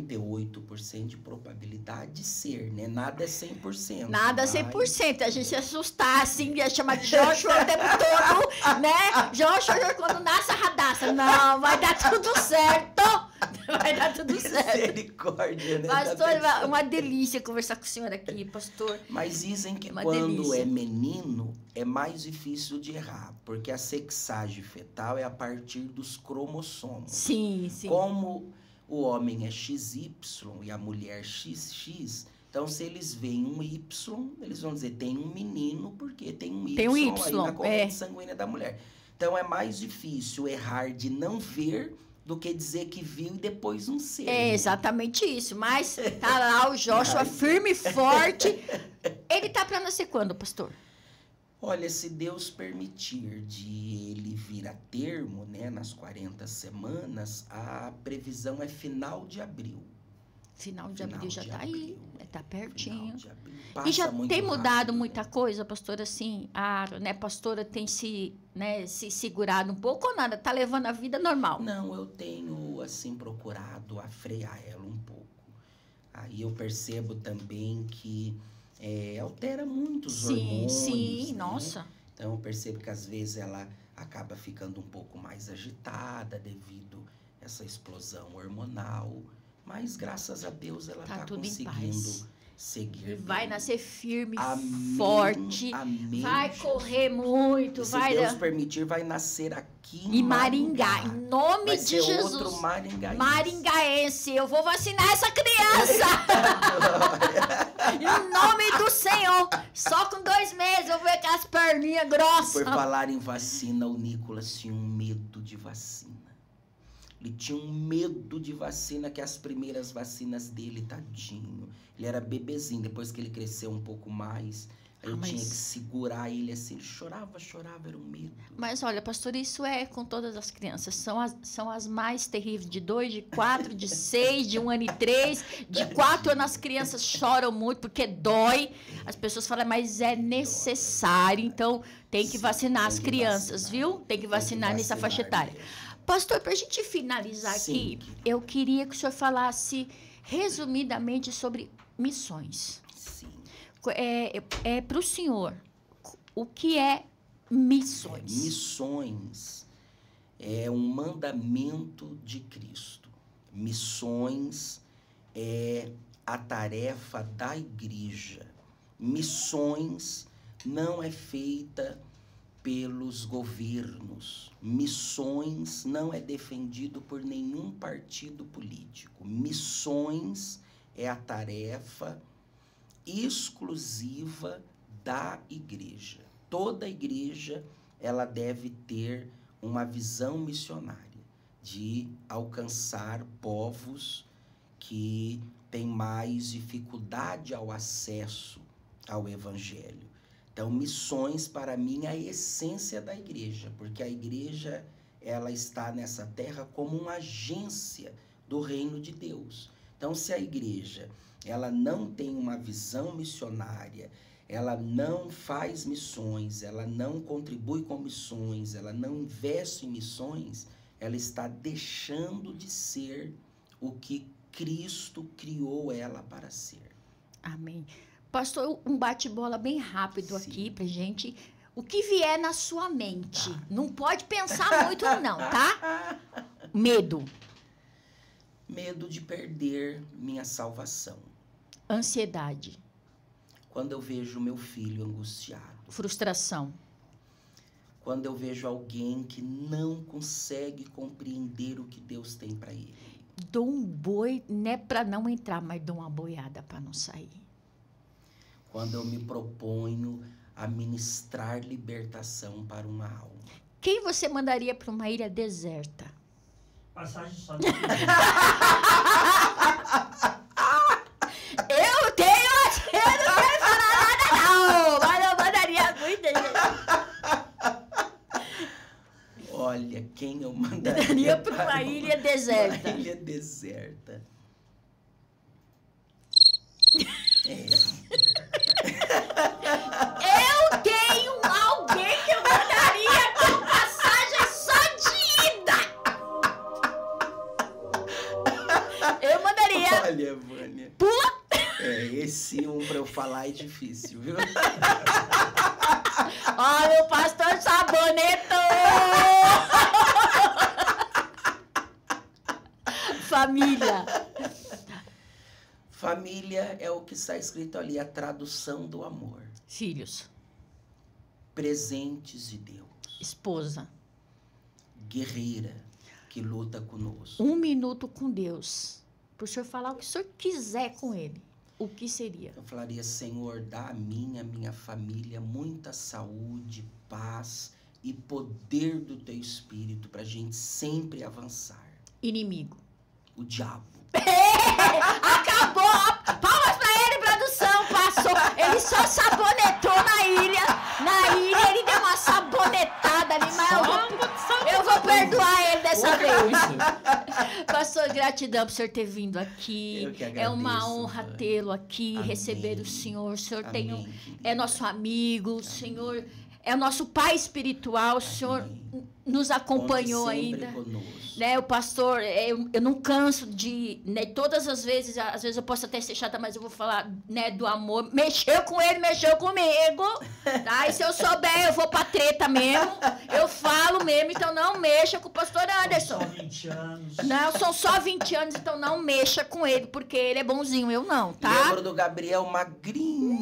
98% de probabilidade de ser, né? Nada é 100%. Nada é 100%. A gente se assustar, assim, ia chamar de Joshua o tempo todo, né? Joshua, quando nasce a Radassa. Não, vai dar tudo certo. Vai dar tudo certo. Misericórdia, né? Pastor, uma delícia conversar com o senhor aqui, pastor. Mas dizem que quando é menino, é mais difícil de errar, porque a sexagem fetal é a partir dos cromossomos. Sim. Como o homem é XY e a mulher XX, então se eles veem um Y, eles vão dizer, tem um menino, porque tem um Y, aí na corrente sanguínea da mulher. Então é mais difícil errar de não ver do que dizer que viu e depois não ser. É exatamente isso. Mas tá lá o Joshua firme e forte. Ele tá para nascer quando, pastor? Olha, se Deus permitir de ele vir a termo, né, nas 40 semanas, a previsão é final de abril. Final de abril já tá aí, tá pertinho. E já tem mudado rápido, muita coisa, pastora, assim, pastora tem se segurado um pouco ou nada? Tá levando a vida normal? Não, eu tenho, assim, procurado frear ela um pouco. Aí eu percebo também que altera muito os hormônios. Sim, né? Nossa. Então eu percebo que às vezes ela acaba ficando um pouco mais agitada devido a essa explosão hormonal. Mas, graças a Deus, ela está conseguindo seguir. Vai nascer firme, amém, forte. Amém, vai correr muito. Se Deus permitir, vai nascer aqui em Maringá. Em nome de Jesus. Outro maringaense. Eu vou vacinar essa criança. Em nome do Senhor. Só com 2 meses eu vou ver com as perninhas grossas. Por falar em vacina, o Nicolas tinha um medo de vacina. Ele tinha um medo de vacina, que as primeiras vacinas dele, tadinho. Ele era bebezinho, depois que ele cresceu um pouco mais, Eu tinha que segurar ele assim, ele chorava, era um medo. Mas olha, pastor, isso é com todas as crianças. São as mais terríveis, de 2, de 4, de 6, de 1 ano e 3, de 4 anos as crianças choram muito porque dói. As pessoas falam, mas é necessário, então tem que vacinar as crianças, viu? Tem que vacinar nessa faixa etária. Pastor, para a gente finalizar aqui, eu queria que o senhor falasse resumidamente sobre missões. Para o senhor, o que é missões? Missões é um mandamento de Cristo. Missões é a tarefa da igreja. Missões não é feita pelos governos. Missões não é defendido por nenhum partido político. Missões é a tarefa exclusiva da igreja. Toda igreja, ela deve ter uma visão missionária de alcançar povos que têm mais dificuldade ao acesso ao evangelho. Então, missões, para mim, é a essência da igreja, porque a igreja, ela está nessa terra como uma agência do reino de Deus. Então, se a igreja ela não tem uma visão missionária, ela não faz missões, ela não contribui com missões, ela não investe em missões, ela está deixando de ser o que Cristo criou ela para ser. Amém. Pastor, um bate-bola bem rápido aqui pra gente. O que vier na sua mente. Tá. Não pode pensar muito não, tá? Medo. Medo de perder minha salvação. Ansiedade. Quando eu vejo meu filho angustiado. Frustração. Quando eu vejo alguém que não consegue compreender o que Deus tem para ele. Dou um boi, não é para não entrar, mas dou uma boiada para não sair. Quando eu me proponho a ministrar libertação para uma alma. Quem você mandaria para uma ilha deserta? Passagem só de Eu tenho, eu não quero falar nada não, mas eu mandaria muita gente. Olha, quem eu mandaria para uma ilha deserta. Uma ilha deserta. Eu tenho alguém que eu mandaria com passagem só de ida. Eu mandaria. Olha, Vânia. Pula. Esse pra eu falar é difícil, viu? Olha, o pastor sabonetou. Família. Família é o que está escrito ali, a tradução do amor. Filhos. Presentes de Deus. Esposa. Guerreira que luta conosco. 1 minuto com Deus. Para o senhor falar o que o senhor quiser com ele. O que seria? Eu falaria, Senhor, dá a minha família muita saúde, paz e poder do teu Espírito para a gente sempre avançar. Inimigo. O diabo. Acabou! Palmas pra ele, produção! Passou! Ele só sabonetou na ilha. Na ilha ele deu uma sabonetada ali, mas eu vou perdoar ele dessa vez. Pastor, gratidão por o senhor ter vindo aqui. Eu que agradeço, é uma honra tê-lo aqui, amém. Receber o senhor. O senhor amém, é nosso amigo, o senhor é o nosso pai espiritual, o senhor nos acompanhou ainda. Né, o pastor, eu não canso de, né, todas as vezes, às vezes eu posso até ser chata, mas eu vou falar, né, do amor. Mexeu com ele, mexeu comigo, tá? E se eu souber, eu vou pra treta mesmo, eu falo mesmo, então não mexa com o pastor Anderson. São só 20 anos. Não, são só 20 anos, então não mexa com ele, porque ele é bonzinho, eu não, tá? Lembro do Gabriel magrinho.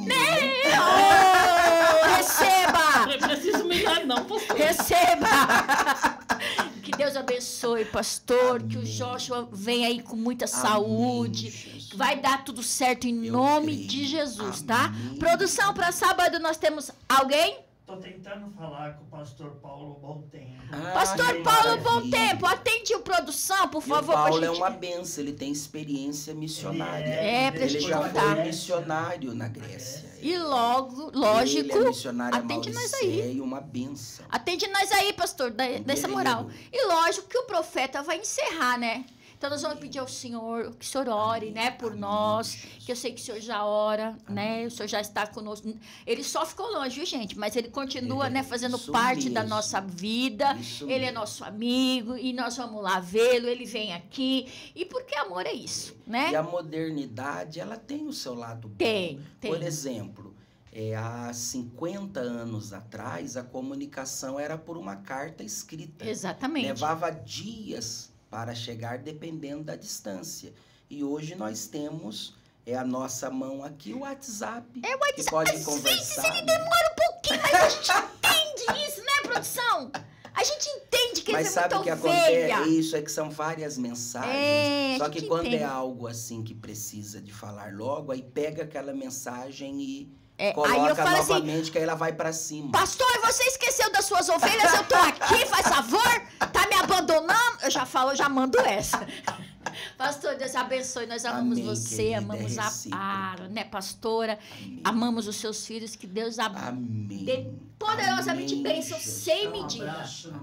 Oh, receba! Não preciso humilhar não, pastor. Receba! Que Deus abençoe, pastor. Amém. Que o Joshua venha aí com muita Amém, saúde. Jesus. Vai dar tudo certo em Eu nome creio. de Jesus, Amém. tá? Produção, para sábado nós temos alguém? Tô tentando falar com o pastor Paulo Bom Tempo. Pastor Paulo Bom Tempo, atende o produção, por favor. O Paulo é uma benção, ele tem experiência missionária. Ele já foi missionário na Grécia. E lógico, ele é missionário atende nós aí. E uma benção. Atende nós aí, pastor, dessa moral. E lógico que o profeta vai encerrar, né? Então, nós vamos pedir ao Senhor que o Senhor ore, né, por nós, que eu sei que o Senhor já ora, né, o Senhor já está conosco. Ele só ficou longe, viu, gente? Mas ele continua, né, fazendo parte da nossa vida. Ele é nosso amigo e nós vamos lá vê-lo, ele vem aqui. E porque amor é isso, né? E a modernidade, ela tem o seu lado bom. Tem. Por exemplo, há 50 anos atrás, a comunicação era por uma carta escrita. Exatamente. Levava dias para chegar dependendo da distância. E hoje nós temos a nossa mão aqui, o WhatsApp. Que pode conversar. Ele demora um pouquinho, mas a gente entende isso, né, produção? A gente entende que mas ele sabe é o que muito ovelha. Acontece? Isso é que são várias mensagens. Só que quando é algo assim que precisa de falar logo, aí pega aquela mensagem e coloca novamente, assim, que aí ela vai pra cima. Pastor, você esqueceu das suas ovelhas? Eu tô aqui, faz favor? Tá me abandonando? Eu já mando essa. Pastor, Deus abençoe. Nós amamos você, querida, amamos a né, pastora? Amém. Amamos os seus filhos. Que Deus dê poderosamente bênção sem medida.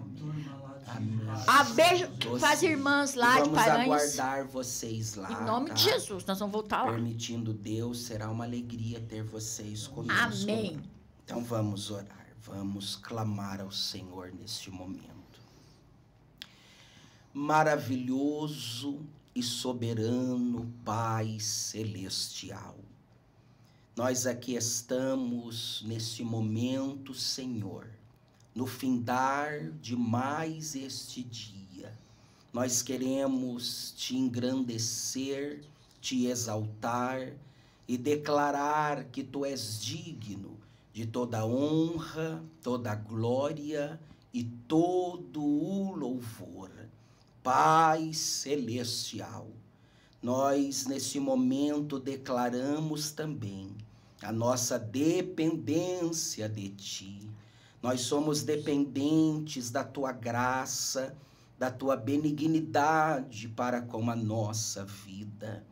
A beijo para as irmãs lá de Paranhos. Vamos aguardar vocês lá. Em nome de Jesus, nós vamos voltar lá. Permitindo Deus, será uma alegria ter vocês conosco. Amém. Então vamos orar, vamos clamar ao Senhor neste momento. Maravilhoso e soberano Pai Celestial, nós aqui estamos neste momento, Senhor, no findar de mais este dia. Nós queremos te engrandecer, te exaltar e declarar que tu és digno de toda honra, toda glória e todo o louvor. Pai Celestial, nós nesse momento declaramos também a nossa dependência de Ti. Nós somos dependentes da Tua graça, da Tua benignidade para com a nossa vida.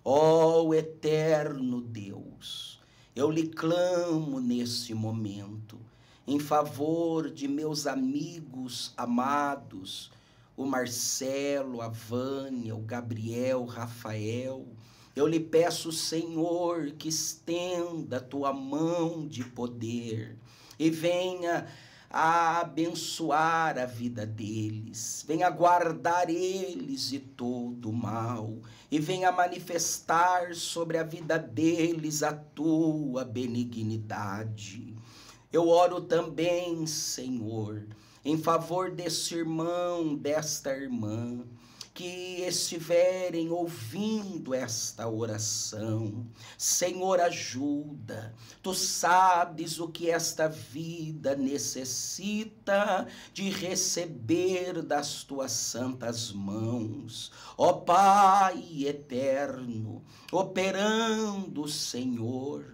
Ó eterno Deus, eu lhe clamo nesse momento, em favor de meus amigos amados, o Marcelo, a Vânia, o Gabriel, o Rafael. Eu lhe peço, Senhor, que estenda a tua mão de poder e venha a abençoar a vida deles, venha guardar eles de todo mal e venha manifestar sobre a vida deles a tua benignidade. Eu oro também, Senhor, em favor desse irmão, desta irmã, que estiverem ouvindo esta oração. Senhor, ajuda. Tu sabes o que esta vida necessita de receber das tuas santas mãos. Ó Pai eterno, operando, Senhor,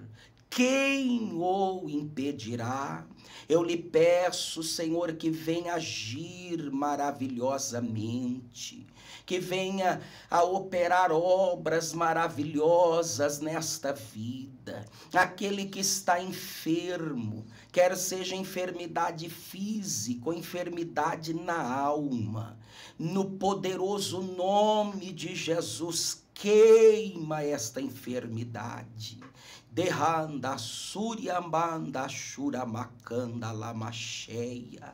quem o impedirá? Eu lhe peço, Senhor, que venha agir maravilhosamente, que venha a operar obras maravilhosas nesta vida. Aquele que está enfermo, quer seja enfermidade física ou enfermidade na alma, no poderoso nome de Jesus, queima esta enfermidade. Derranda suriambanda churamacanda lamacheia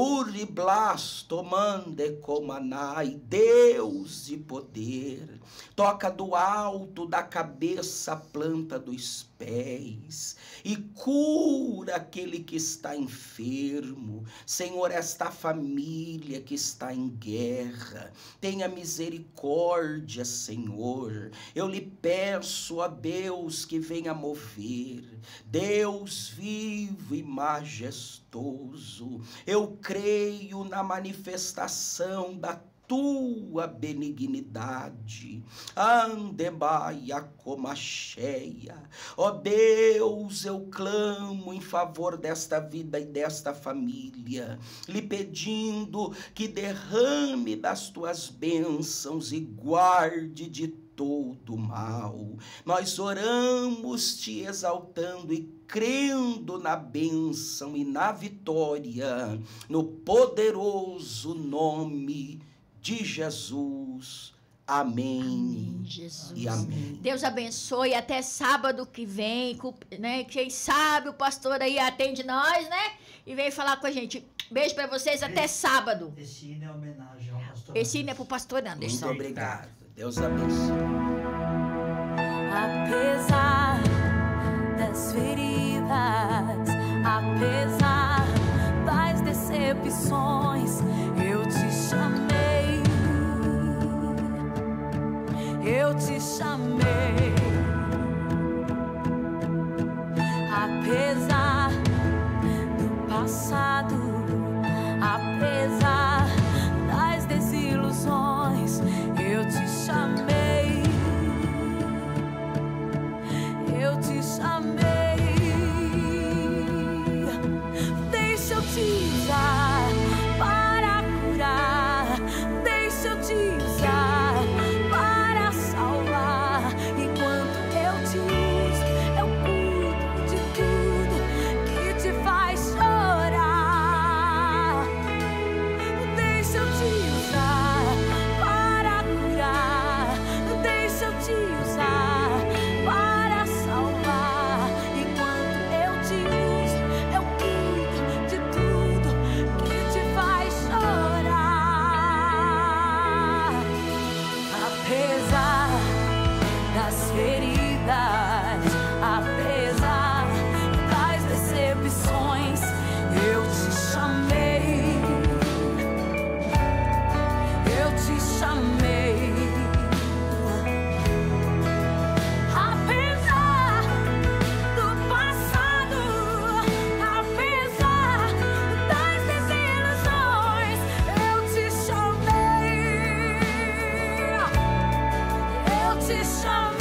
uriblasto mande comanai, Deus de poder, toca do alto da cabeça a planta dos pés e cura aquele que está enfermo. Senhor, esta família que está em guerra, tenha misericórdia, Senhor. Eu lhe peço a Deus que venha mover, Deus vivo e majestoso. Eu creio na manifestação da tua benignidade. Andebaia comacheia. Ó Deus, eu clamo em favor desta vida e desta família, lhe pedindo que derrame das tuas bênçãos e guarde de todo mal. Nós oramos te exaltando e crendo na bênção e na vitória, no poderoso nome de Jesus. Amém. Amém, Jesus. E amém. Deus abençoe até sábado que vem, né? Quem sabe o pastor aí atende nós, né? E vem falar com a gente. Beijo para vocês, até sábado. Esse hino é homenagem ao pastor. Esse hino é pro pastor Anderson. Muito obrigado. Deus abençoe. Apesar das feridas, apesar das decepções, eu te chamei, eu te chamei. Apesar do passado, apesar das desilusões, eu te chamei, eu te chamei. Deixa eu te usar para curar, deixa eu te usar para salvar. Enquanto eu te uso, eu cuido de tudo que te faz chorar. Deixa eu te usar para curar, deixa eu te usar para salvar. Enquanto eu te uso, eu cuido de tudo que te faz chorar. Apesar das feridas, apesar das decepções, eu te chamei, eu te chamei. Apesar do passado, apesar das desilusões, eu te chamei, eu te chamei.